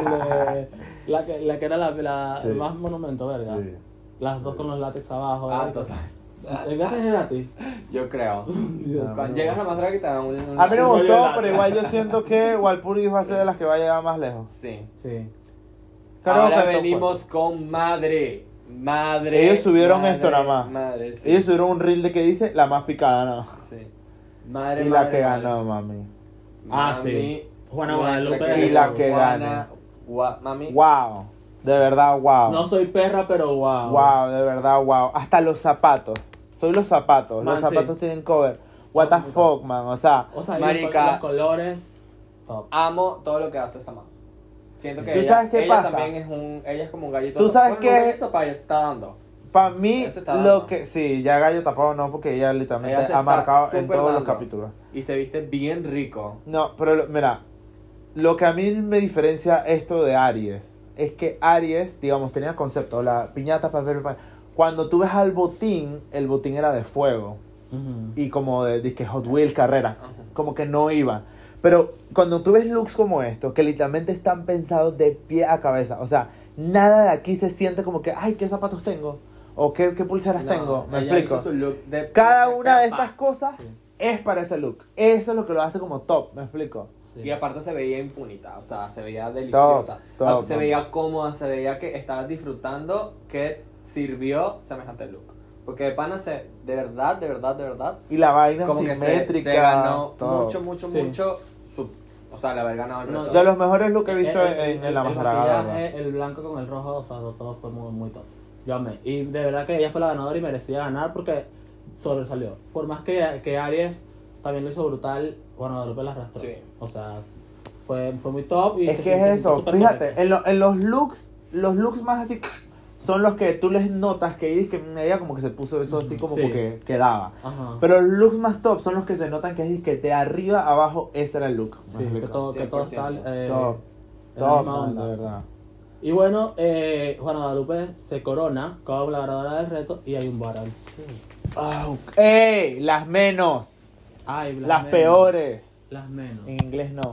La que era la Sí. más monumento, ¿verdad? Sí. Las dos con los látex abajo. Ah, ¿verdad? total. ¿El látex es gratis? Yo creo. Dios. No. Cuando llegas a más drag y te dan un... A mí no me Un gustó, rollo pero de igual yo siento que Walpurgis va a ser de las que va a llegar más lejos. Sí. Sí. Creo Ahora que esto venimos con Madre. Madre. Ellos subieron madre, esto nada más. Madre, sí. Ellos subieron un reel de que dice la más picada, ¿no? Sí. Madre, Y la madre, que madre. ganó, mami. Ah, Mami, sí. Juana nuestra Guadalupe. querida Y la que Juana Mami. Wow. De verdad, wow. No soy perra, pero wow. Wow, de verdad, wow. Hasta los zapatos. Soy los zapatos. Man, Los zapatos sí. tienen cover. What the fuck, man. O sea, O sea, Marica. los colores. Top. Amo todo lo que hace esta man. Siento que ¿Tú ella, sabes qué ella pasa? también es un... Ella es como un gallito. ¿Tú sabes bueno, qué? un gallito para ella se está dando. para mí, Ella se está dando. lo que. Sí, ya gallo tapado no, porque ella literalmente Ella se ha está marcado en súper todos los dando. capítulos. Y se viste bien rico. No, pero mira, lo que a mí me diferencia esto de Aries es que Aries, digamos, tenía concepto, la piñata, papel, cuando tú ves al botín, el botín era de fuego Ujú. y como de disque Hot Wheels carrera, Ajá. como que no iba. Pero cuando tú ves looks como estos, que literalmente están pensados de pie a cabeza, o sea, nada de aquí se siente como que, ay, ¿qué zapatos tengo? O ¿qué pulseras No, tengo? ¿Me ella explico? hizo su look de- Cada de una de capa. estas cosas Sí. es para ese look. Eso es lo que lo hace como top, ¿me explico? Sí. Y aparte se veía impunita, o sea, se veía deliciosa. top, se top. veía cómoda, se veía que estabas disfrutando, que sirvió semejante look. Porque de pana se, de verdad, Y la vaina como que simétrica. se ganó todo. mucho, Sí. o sea, le haber ganado el No, reto. De los mejores looks que he visto El en la mascarada. maquillaje, el blanco con el rojo, o sea, todo fue muy, muy top. Yo amé. Y de verdad que ella fue la ganadora y merecía ganar porque sobresalió. Por más que Aries también lo hizo brutal, bueno, Guadalupe la arrastró. Sí. O sea, fue muy top. Y Es se que sintió es eso, súper fíjate, correcta. en los looks más así son los que tú les notas que ella como que se puso eso así como Sí. porque quedaba. Ajá. Pero los looks más top son los que se notan que es que de arriba a abajo ese era el look. ¿me Sí, que explico? todo está 100%. Top, en la top, misma man, onda. de verdad. Y bueno, Juana Guadalupe se corona como la ganadora del reto y hay un baral. ¡Ey! Las menos. Ay, Las menos. peores. Las menos. En inglés no.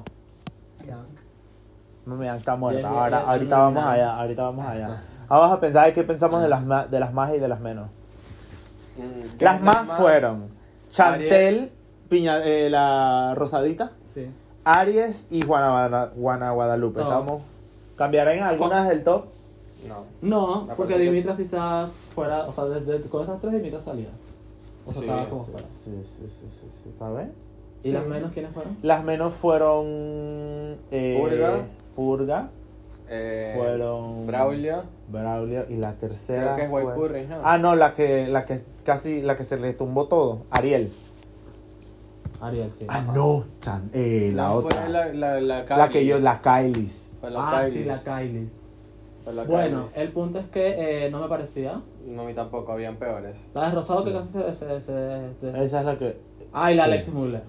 Mami, está muerta. Ya, Ahorita no, vamos no. allá. Vamos a pensar qué pensamos de las más y de las menos. Mm, Las más fueron Chantel, Aries. la rosadita, Sí. Aries y Juana Guadalupe. No. Estamos. ¿Cambiarán algunas del top? No. No, Me porque parece que- Dimitra sí está fuera, o sea, con esas tres Dimitra salía. O sea, Sí, estaba como fuera. Sí. ¿Para ver? ¿Y Sí. las menos quiénes fueron? Las menos fueron. Purga. Fueron. Braulio. Braulio. Y la tercera. Creo que es fue- Guaypurris, ¿no? Ah, no, la que se le tumbó todo. Ariel. Ariel, sí. Ah, no, la No, otra. fue la La que yo, la Kylie's. Fue la Ah, Kylie. sí, la Kylie. Fue la Bueno, Kylie. el punto es que no me parecía. No, a mí tampoco, habían peores. La de Rosado que Sí. casi se... Esa es la que... Ah, y la Sí. Alexis Muller.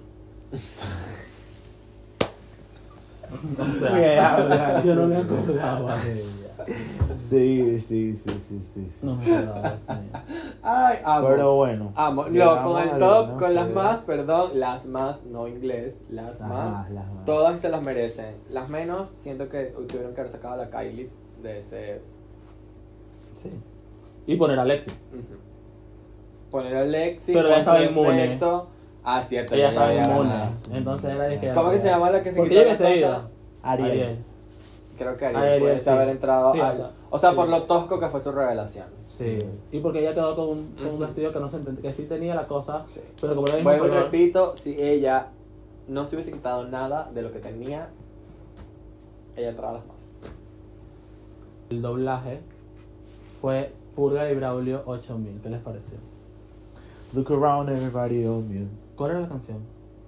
O sea, ¿Qué hablas? yo no me acordaba de ella. Sí. No me acordaba, sí. Ay, amo. Pero bueno. Amo. No, llegamos con el al- top, ¿no? con las Que- más, perdón, las más, no inglés, las más. Todas se las merecen. Las menos, siento que tuvieron que haber sacado a la Kylie de ese. Sí. Y poner a Alexis. Ujú. Poner a Lexi, Pero ella con estaba su inmune. efecto. Ah, cierto. Ella ya estaba había inmune. ganado. Entonces era de que... ¿Cómo que se llama la que se Porque quitó ella la hubiese cosa? ido. Ariel. Creo que Ariel, Ariel puede sí. haber entrado. Sí, o sea, sí. por lo tosco que fue su revelación. Sí. Y porque ella quedó con un Ujú. vestido que no se entendía, que sí tenía la cosa, Sí. pero como era el mismo Vuelvo y color, repito, si ella no se hubiese quitado nada de lo que tenía, ella entraba a las más. el doblaje fue Purga y Braulio 8000. ¿Qué les pareció? Look around everybody on you. ¿Cuál era la canción?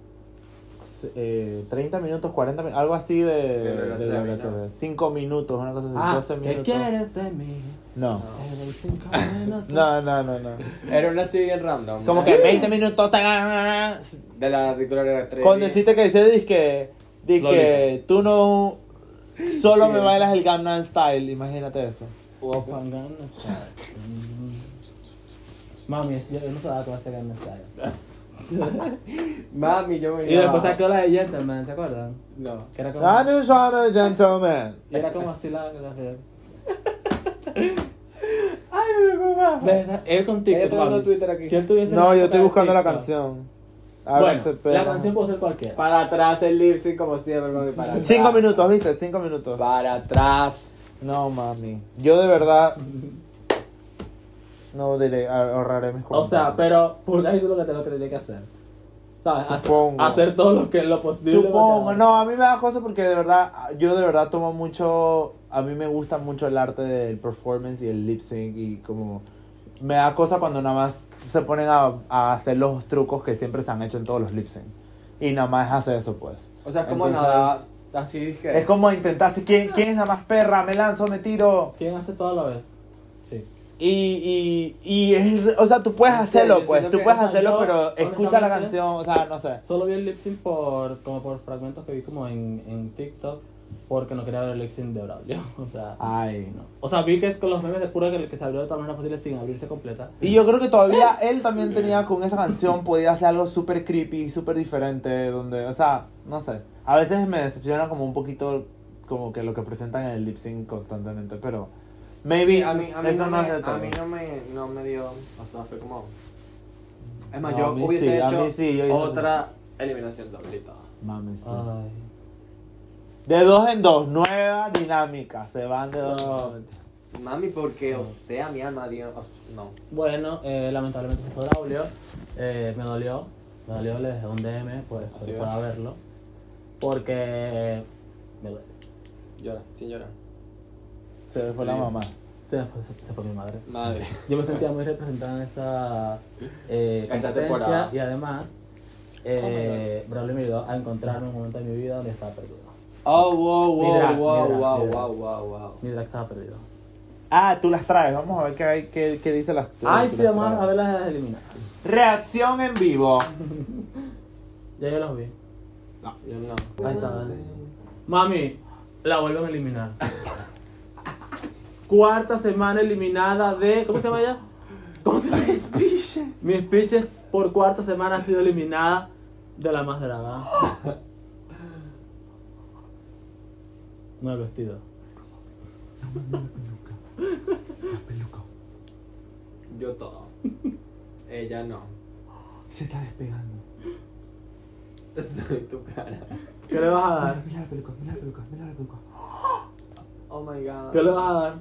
30 minutos, 40 minutos, algo así de la la Trevi, Trevi. ¿no? 5 minutos, una cosa así, 12 ¿qué minutos. quieres de mí? No. Eres 5 minutos. No. Era una así bien random. Como que 20 minutos te ganan. De la Victoria Trevi. Con decirte que dice, disque, Lolita. tú no solo Sí. me bailas el Gangnam Style, imagínate eso. Gangnam Style. Mami, yo no sabía cómo este Gangnam Style. Mami, yo me Y después sacó la de Gentleman, ¿se acuerdan? No. Que era como, I just want a gentleman. y era como así la Ay, mi mamá. ¿Verdad? Él con Ella TikTok, está dando mami. Twitter aquí. Si él tuviese No, una yo cuenta estoy de buscando la TikTok. canción. Bueno, la canción puede ser cualquiera. Para atrás el lip sync como siempre, mami. Para atrás. 5 minutos, ¿viste? 5 minutos. Para atrás. No, mami. Yo de verdad no diré, ahorraré mis O sea, comentarios. pero Purga hizo lo que tenía que hacer. ¿Sabes? Supongo. Hacer todo lo posible. Supongo, para- no, a mí me da cosa porque de verdad, yo de verdad tomo mucho, a mí me gusta mucho el arte del performance y el lip sync y como me da cosa cuando nada más se ponen a hacer los trucos que siempre se han hecho en todos los lip sync y nada más hace eso pues. O sea, es como Entonces, nada. Así que. Es como intentar, ¿quién es la más perra? Me lanzo, me tiro. ¿Quién hace todo a la vez? Sí. Y es, o sea, tú puedes En hacerlo serio, pues, siento tú que, puedes o sea, hacerlo, yo, pero escucha la honestamente, canción, o sea, no sé. Solo vi el lip sync por fragmentos que vi como en TikTok porque no quería ver el lip sync de Braulio. O sea, Ay. no. O sea, vi que con los memes de Purga que se abrió de todas maneras fáciles sin abrirse completa. Y yo creo que todavía él también tenía con esa canción, podía hacer algo súper creepy, súper diferente, donde, o sea, no sé. A veces me decepciona como un poquito como que lo que presentan en el lip sync constantemente, pero maybe Sí, a mí eso no es de todo. A mí no me dio. O sea, fue como. Es más, No, yo a mí hubiese sí, a hecho mí sí, yo hice otra eliminación doblita. Mami, sí. Ay. De 2 en 2, nueva dinámica, se van de 2 en 2. Mami, porque, o sea, mi alma dio. No. Bueno, lamentablemente se fue Braulio. Me dolió, le dejé un DM, pues Así pueda es. verlo. Porque me duele. Llora, sin llorar. Se fue la Sí. mamá. Se fue mi madre. Madre. Yo me sentía muy representada en esa competencia temporada. y además my Braulio me ayudó a encontrarme en un momento de mi vida donde estaba perdido. Oh, wow, Mi drag, wow, mi drag, wow, mi drag. wow, wow, wow. Mi drag estaba perdido. Ah, tú las traes, vamos a ver qué dice las Ay, tú sí, las vamos traes. a ver las eliminadas. Reacción en vivo. Ya yo los vi. Yo no. Ahí está. Mami, la vuelven a eliminar. Cuarta semana eliminada de. ¿Cómo se llama ella? ¿Cómo se llama? Mis Pitches por cuarta semana ha sido eliminada de la más draga. No el vestido. Yo todo. Ella no. Se está despegando. Soy tu cara. ¿Qué le vas a dar? Mira la peluca, mira la peluca, mira la peluca. Oh my god. ¿Qué le vas a dar?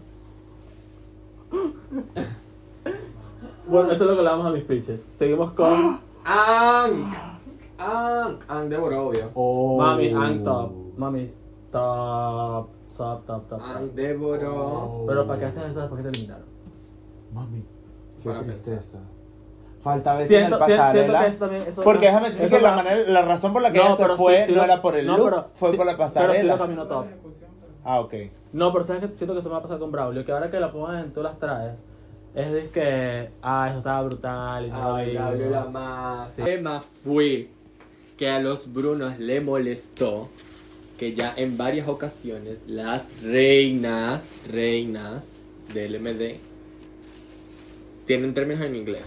Bueno, esto es lo que le damos a mis pitches. Seguimos con Ang devoró, obvio. Oh. Mami, Ang top. Mami, top. Ang devoró. Pero ¿para qué haces eso después que te eliminaron? Mami, qué Para tristeza. Falta ver Siento en el pasarela. que eso también. Eso Porque déjame decir eso que la razón por la que ella se pero fue sí no lo- era por el no, look, pero fue sí- por la Pero sí pasarela. lo caminó top. Ah, ok. No, pero sabes que siento que eso me va a pasar con Braulio. Que ahora que la pongan en tú las traes, es de que, eso estaba brutal y no lo Ay, vimos. Gabriela más. Sí. El tema fue que a los Brunos le molestó que ya en varias ocasiones las reinas del MD tienen términos en inglés.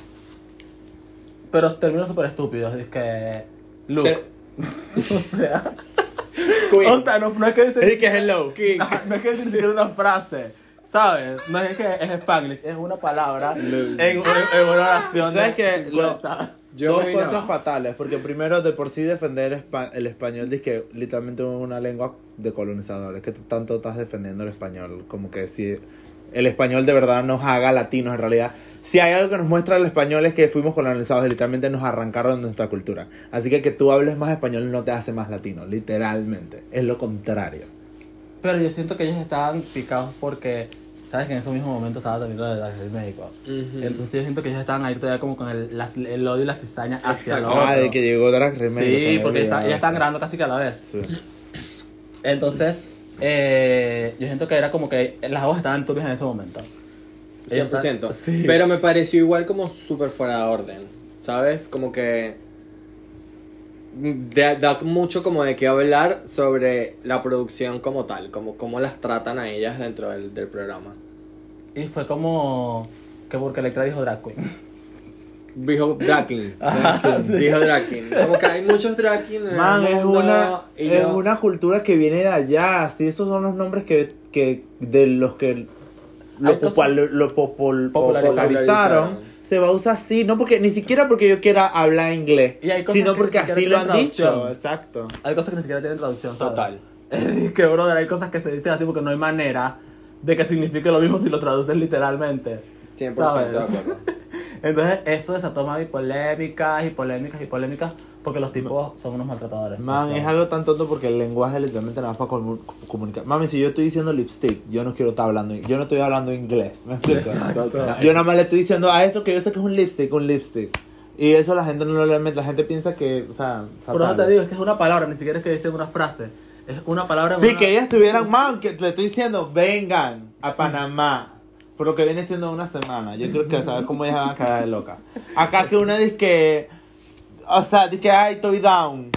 Pero términos súper estúpidos, es que... Look. O sea... Queen. O sea, no es que decir... Es que hello. King. No es que decir ni siquiera una frase, ¿sabes? No es que es Spanglish, es una palabra en una oración. ¿Sabes de qué? 50. Yo Dos me cosas vine abajo. fatales, porque primero de por sí defender el español dice que literalmente es una lengua de colonizadores, que tú tanto estás defendiendo el español, como que si el español de verdad nos haga latinos en realidad. Si hay algo que nos muestra el español es que fuimos colonizados y literalmente nos arrancaron de nuestra cultura. Así que tú hables más español no te hace más latino, literalmente. Es lo contrario. Pero yo siento que ellos estaban picados porque, ¿sabes? Que en ese mismo momento estaba terminando de Drag Race México. Ujú. Entonces yo siento que ellos estaban ahí todavía como con el odio y la cizaña hacia lo Exacto. otro. De que llegó Drag Race México, se Sí, me porque olvidaba ellas están eso. grabando casi que a la vez. Sí. Entonces, yo siento que era como que las aguas estaban turbias en ese momento. 100%. Sí. Pero me pareció igual como súper fuera de orden, ¿sabes? Como que da mucho como de qué hablar sobre la producción como tal, como cómo las tratan a ellas dentro del programa. Y fue como que porque Electra dijo drag queen. Dijo drag king. Dijo drag king. Como que hay muchos drag king en el Man, es mundo, y es yo- una cultura que viene de allá. Sí, esos son los nombres que de los que Hay lo, cosas- popularizaron. popularizaron. Se va a usar así, no porque ni siquiera porque yo quiera hablar inglés, Y hay cosas sino que porque ni siquiera así lo han tienen dicho. traducción. Exacto. Hay cosas que ni siquiera tienen traducción, ¿sabes? Total. Es que, brother, hay cosas que se dicen así porque no hay manera de que signifique lo mismo si lo traduces literalmente. 100% ¿sabes? de acuerdo. Entonces, eso desató más polémicas porque los tipos son unos maltratadores. Man, es algo tan tonto porque el lenguaje literalmente nada más para comunicar. Mami, si yo estoy diciendo lipstick, yo no quiero estar hablando, yo no estoy hablando inglés, ¿me explico? Total. Yo nada más le estoy diciendo a eso que yo sé que es un lipstick. Y eso la gente no lo mete, la gente piensa que, o sea, Por eso fatal. te digo, es que es una palabra, ni siquiera es que dicen una frase. Es una palabra en Sí, una- que ellas estuvieran, man, que le estoy diciendo, vengan a Panamá. Por lo que viene siendo una semana. Yo creo que saber cómo ellas van a quedar de loca. Acá que una dice que, o sea, dice que, ay, estoy down.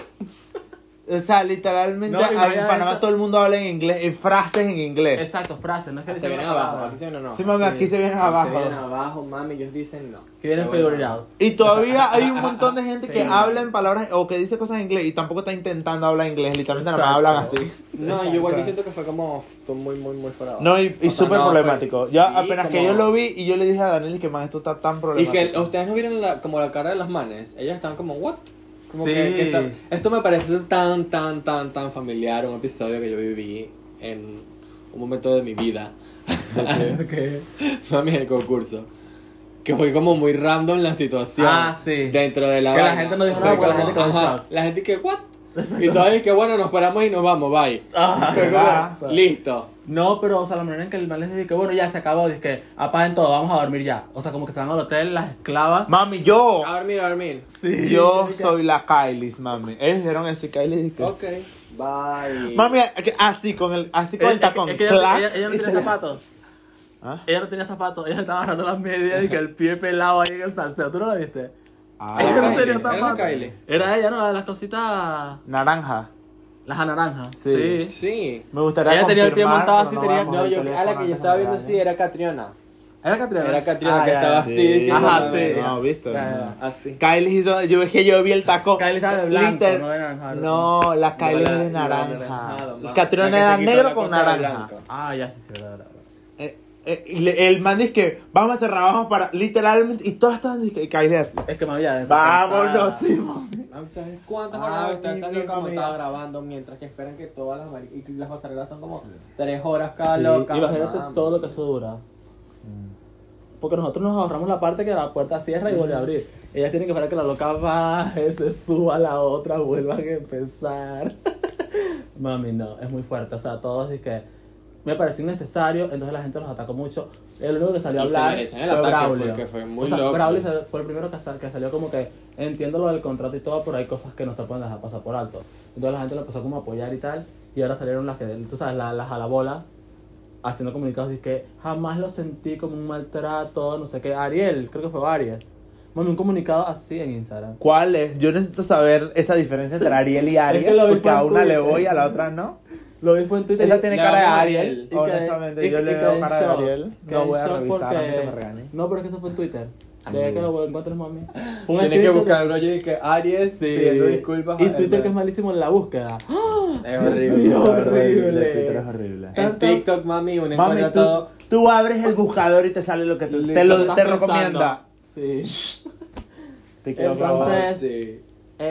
O sea, literalmente No, y en vaya Panamá esa- todo el mundo habla en inglés, en frases en inglés. Exacto, frase, no es que Se dicen vienen una abajo, palabra. aquí se vienen abajo. Sí, mami, aquí se vienen Se abajo. vienen abajo, mami, ellos dicen no. Que vienen Pero bueno. figurados. Y todavía hay un montón de gente que Sí. habla en palabras o que dice cosas en inglés y tampoco está intentando hablar inglés. Literalmente nada más Exacto. hablan así. No, yo igual yo siento que fue como muy fuera de base. No, y O sea, súper no, problemático. fue- Ya sí, apenas que como- yo lo vi y yo le dije a Daniel que man, esto está tan Y problemático. que ustedes no vieron como la cara de las manes. Ellas estaban como, ¿what? Como Sí. esto me parece tan familiar. Un episodio que yo viví en un momento de mi vida. ¿Qué? Mami, el concurso. Que fue como muy random la situación. Ah, sí. Dentro de la Que la vaina. gente no dijo Fue nada porque la como, gente quedó en ajá, shock. La gente que, ¿what? Y todavía que bueno, nos paramos y nos vamos, bye. Ah, Fue como, exacto. listo. No, pero o sea, la manera en que el man les dice que bueno, ya se acabó, dice que apaguen todo, vamos a dormir ya. O sea, como que se van al hotel, las esclavas. Mami, yo. A dormir, a dormir. Sí. Yo soy la Kylie, mami. Ellos dijeron así, Kylie dice que... Ok, bye. Mami, así con el tacón. Es que clac, ella no y tenía se- zapatos. ¿Ah? Ella no tenía zapatos, ella estaba agarrando las medias y que el pie pelado ahí en el salseo. ¿Tú no la viste? Ah, Ella no Kylie, tenía era la zapatos. Kylie. Era ella, ¿no? La de las cositas. naranja. Las naranjas. Sí. Sí. Me gustaría Ella tenía el pie confirmar, montado pero así, tenía- vamos No, al yo a la teléfono que yo antes estaba de viendo hablar. sí era Catriona. ¿Era Catriona? Era Catriona que ya, estaba ya. así. Sí. diciendo, Ajá, "Mami, sí. No, ¿viste? Ya, ya. Así. Kylie hizo, yo es que yo vi el taco. Kylie estaba de blanco, Liter- no de naranja. No, la Kylie No, es la- de la naranja. anaranjado, El ma. Catriona La que era se quitó negro la con cosa de naranja. blanco. Ah, ya sí, verdad. El man dice que vamos a cerrar, vamos para. Literalmente, y todas estaban diciendo que Kylie así. Es que me había Vámonos, sí, mami. ¿Sabes cuántas Ay, horas está mi saliendo como amiga. estaba grabando mientras que esperan que todas y las pasarelas son como 3 horas cada Sí, loca? imagínate mami. todo lo que eso dura. Porque nosotros nos ahorramos la parte que la puerta cierra y vuelve a abrir. Ellas tienen que esperar que la loca baje, se suba a la otra, vuelvan a empezar. Mami, no, es muy fuerte. O sea, todos es que me pareció innecesario, entonces la gente los atacó mucho. El único que salió a Y se hablar merecen el fue ataque Braulio. porque fue muy O sea, loco. Braulio fue el primero que salió como que entiendo lo del contrato y todo, pero hay cosas que no se pueden dejar pasar por alto. Entonces la gente lo empezó como a apoyar y tal, y ahora salieron las que, tú sabes, las jalabolas haciendo comunicados y que jamás lo sentí como un maltrato, no sé qué. Ariel, creo que fue Ariel. Mami, un comunicado así en Instagram. ¿Cuál es? Yo necesito saber esa diferencia entre Ariel y Aries, Es que lo vi porque por a una le Twitter. voy, a la otra no. Lo vi fue en Twitter. Esa tiene Le cara de vamos a Ariel. Ariel. Honestamente, yo le veo cara de Ariel. No voy a revisar antes que me regañe. No, pero es que eso fue en Twitter. De que lo encuentres, mami. Tienes que buscar un rollo y que Aries pidiendo disculpas. Y Twitter, que es malísimo en la búsqueda. Es horrible. Horrible. Twitter es horrible. En TikTok, mami, uno Mami, encuentra todo. tú abres el buscador y te sale lo que te Estás recomienda. Sí. TikTok. Entonces, Sí.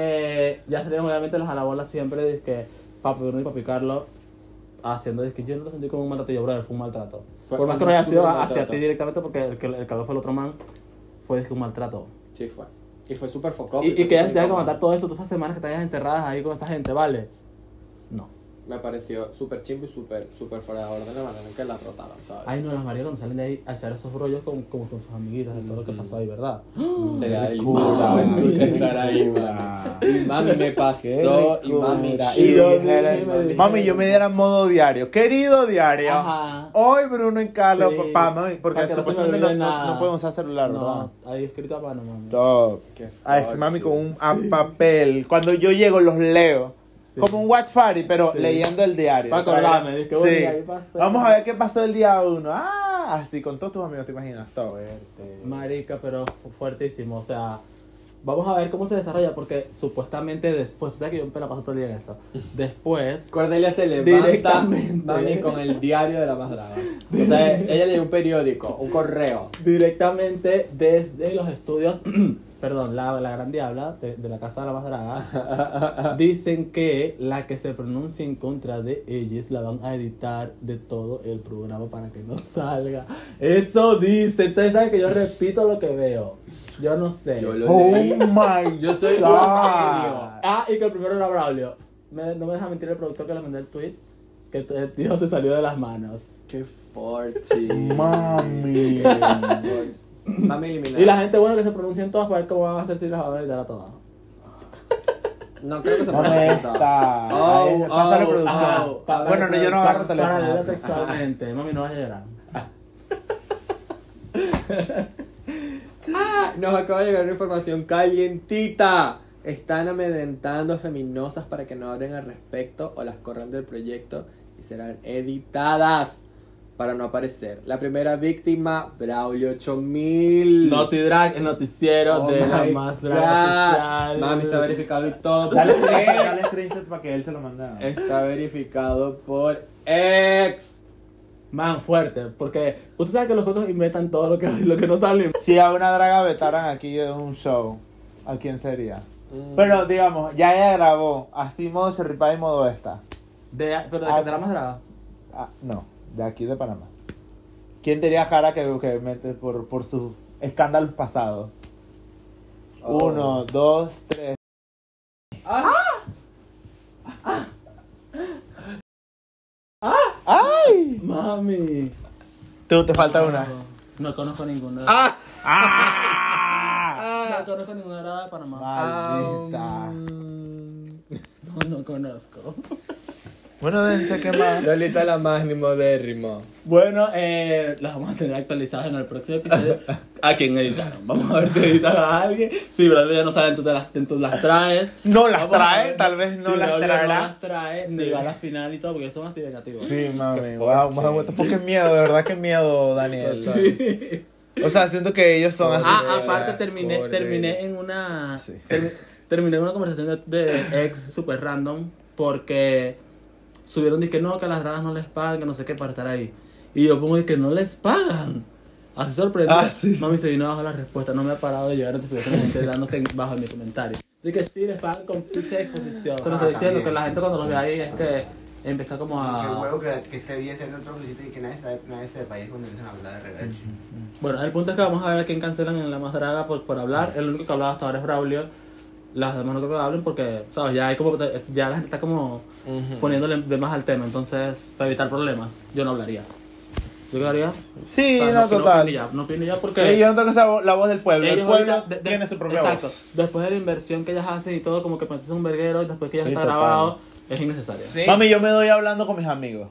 ya salieron obviamente las alabolas siempre de que Papi Bruno y Papi Carlos haciendo de que yo no lo sentí como un maltrato, yo, brother, fue un maltrato. Fue Por más que no un haya sido súper hacia maltrato. ti directamente, porque el calor fue el otro man, fue de que un maltrato. Sí, fue. Y fue súper foco. Y que ya te que matar todo eso, todas esas semanas que te hayas encerradas ahí con esa gente, ¿vale? No. Me pareció súper chimbo y súper fuera de orden la manera en que la rotaron, ¿sabes? Ay, no, las Marías cuando salen de ahí a echar esos rollos como con sus amiguitas de todo lo que pasó ahí, ¿verdad? Sería Qué delicioso, locura, ¿sabes? qué Entrar ahí, locura. Y mami me pasó, y mami... Y yo dijera, dije, mami, yo me diera modo diario. Querido diario. Ajá. Hoy Bruno y Carlos, Sí. papá, mami, porque Para que no se me supuestamente olvide nada. no podemos usar celular, ¿verdad? No, ahí escrito a mano, mami. Top. Qué Ay, fuerte. mami, con un papel. Cuando yo llego los leo. Sí. Como un watch party, pero Sí. leyendo el diario. Para acordarme, dije, bueno, y ahí pasó. Vamos a ver qué pasó el día 1. Ah, así, con todos tus amigos, ¿te imaginas? Todo. Marica, pero fuertísimo, o sea, vamos a ver cómo se desarrolla, porque supuestamente después, tú sabes que yo me la paso todo el día en eso, después, Cordelia se levanta, Directamente. mami, con el diario de la más draga. O sea, ella lee un periódico, un correo. directamente desde los estudios, perdón, la Gran Diabla, de la Casa de la Más Draga, dicen que la que se pronuncie en contra de ellos la van a editar de todo el programa para que no salga. Eso dice, ustedes saben que yo repito lo que veo, yo no sé. Yo lo Oh leí. my Yo soy un God. genio. Ah, y que el primero era Braulio. No me deja mentir el productor que le mandé el tweet, que el tío se salió de las manos. Qué fuerte. Mami. Mami eliminada. Y la gente, bueno, que se pronuncien todas para ver cómo van a hacer si las van a editar a todas. No creo que se ¿Dónde presenta. está? Oh, Ahí, pasa la oh, producción. oh, Bueno, no, yo no agarro Para leerlo teléfono. textualmente. Mami, no vas a llorar. Nos acaba de llegar una información calientita. Están amedrentando a feminosas para que no hablen al respecto o las corran del proyecto y serán editadas para no aparecer. La primera víctima, Braulio 8000. Naughty Drag, el noticiero Oh de la my más God. drag oficial. Mami, está verificado y todo. Dale screenshot para que él se lo mande. Está verificado por ex. Man, fuerte, porque usted sabe que los juegos inventan todo lo que no sale. Si a una draga vetaran aquí de un show, ¿a quién sería? Pero digamos, ya ella grabó, así modo Cherry Pie y modo esta. Pero de la más draga. Ah, no, de aquí de Panamá. ¿Quién diría cara que mete por sus escándalos pasados? Oh. 1, 2, 3. ¡Ay! Mami. Tú, te falta una. No conozco ninguna. ¡Ah! No conozco ninguna draga de Panamá. Maldita. No conozco. Bueno, dense que más. Lolita la más ni modérrimo. Bueno, las vamos a tener actualizadas en el próximo episodio. ¿A quién editaron? Vamos a ver si editaron a alguien. Si Braulio ya no sabe, entonces las traes. No las Vamos a trae, ver tal vez no si las Braulio traerá. No las trae, ni Sí. va a la final y todo, porque son así negativos. Sí, mami. Qué Wow, fuerte. what the fuck, qué miedo, de verdad, qué miedo, Daniel. O sea, siento que ellos son así. Aparte terminé en una Sí. terminé en una conversación de ex super random porque subieron que no, que a las dragas no les pagan, que no sé qué para estar ahí. Y yo pongo que no les pagan. Así sorprendido. Ah, sí. Mami se vino abajo la respuesta, no me ha parado de llegar notificaciones de gente dándose bajo mi comentario. Así que sí, les pagan con ficha de exposición. Solo estoy diciendo que la gente cuando los ve ahí es que empieza como Qué a... huevo que esté bien tener otro visita y que nadie sepa y es cuando empiezan a hablar de regacho. Bueno, el punto es que vamos a ver a quién cancelan en la más draga por hablar. El único que ha hablado hasta ahora es Braulio. Las demás no creo que hablen porque, ¿sabes? Ya la gente está como poniéndole de más al tema. Entonces, para evitar problemas, yo no hablaría. ¿Yo qué haría? Sí, O sea, no, total. No opino ya porque... Sí, yo no tengo que ser la voz del pueblo. El ellos pueblo ahorita, tiene su propia exacto. voz. Después de la inversión que ellas hacen y todo, como que meterse un verguero y después que ya Sí, está total. grabado, es innecesario. Sí. Mami, yo me doy hablando con mis amigos.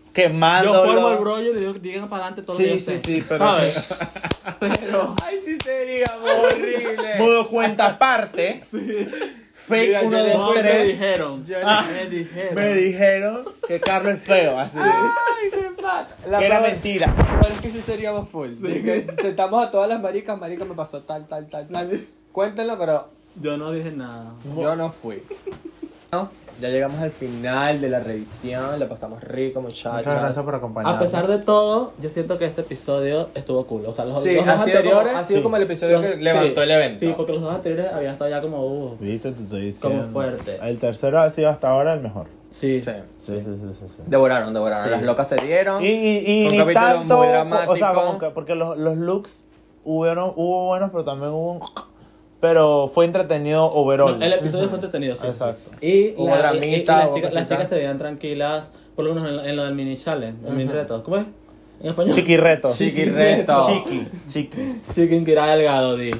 quemando. Yo formo el brollo y le digo que digan para adelante todo lo que yo sé. Sí, pero. ¿Sabes? Pero... Ay, sí sería horrible. Modo cuenta aparte. Fake Mira, 1, yo 2, me 3. dijeron. Me dijeron. Que Carlos es feo. Así. Ay, qué pasa. Que era mentira. Pero es que sí seríamos full. De que sentamos a todas las maricas, marica me pasó tal. Cuéntenlo, pero Yo no dije nada. yo no fui. No, ya llegamos al final de la revisión, la pasamos rico, muchachos. Muchas gracias por acompañarnos. A pesar de todo, yo siento que este episodio estuvo cool. O sea, los Sí, dos ha sido anteriores. como- ha sido como el episodio que levantó el evento. Sí, porque los dos anteriores habían estado ya como. Viste, te estoy diciendo. Como fuerte. El tercero ha sido hasta ahora el mejor. Sí. Sí. Sí. Devoraron. Sí. Las locas se dieron. Y Fue un ni capítulo tanto. muy dramático. O sea, como que porque los looks hubo buenos, pero también hubo un. Pero fue entretenido overall. No, el episodio fue entretenido, sí. Exacto. Y, Hubo dramita, hubo las cositas. chicas se veían tranquilas, por lo menos en lo del mini challenge, el mini reto. ¿Cómo es? En español. Chiquirreto. Chiquirreto. Chiqui. Chiqui que era delgado, di.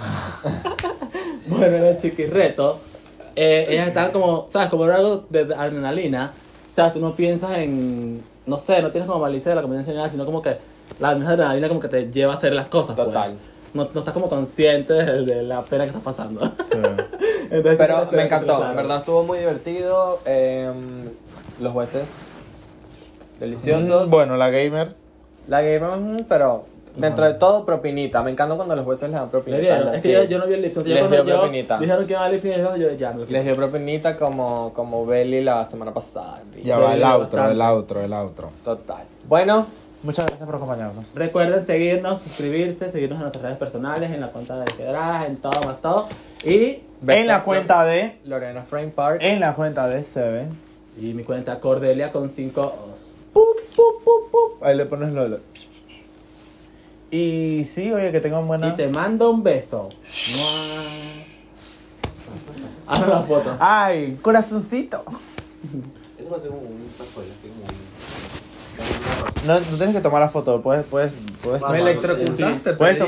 Bueno, en el chiquirreto, ellas estaban como, ¿sabes? Como era algo de adrenalina. O sea, tú no piensas en, no sé, no tienes como malicia de la competencia ni nada, sino como que la misma adrenalina como que te lleva a hacer las cosas. pues. Total. No estás como consciente de la pena que estás pasando. Sí. Entonces, Pero sí, me encantó, claro. en verdad estuvo muy divertido. Los jueces deliciosos. Bueno, la gamer. La game, pero dentro de todo propinita. Me encanta cuando los jueces les dan Le propinita. dieron, es que yo no vi el lip sync. Les dio propinita. Dijeron que iba a lip sync, yo ya me lo Les dio propinita como Belly la semana pasada. Ya va el Bastante. outro. Total. Bueno, Muchas gracias por acompañarnos. Recuerden seguirnos, suscribirse, seguirnos en nuestras redes personales, en la cuenta de Quedradas, en todo más todo. Y En la cuenta de. Lorena Frame Park. En la cuenta de Seven. mi cuenta Cordelia con 5 O's. Ahí le pones lo. Y sí, oye, que tengan buena. Y te mando un beso. ¡Mua! Hazme la foto. Ay, corazoncito. Eso va a ser como un pascual, así como un... No tienes que tomar la foto, puedes Me electrocutaste, Puedes tomar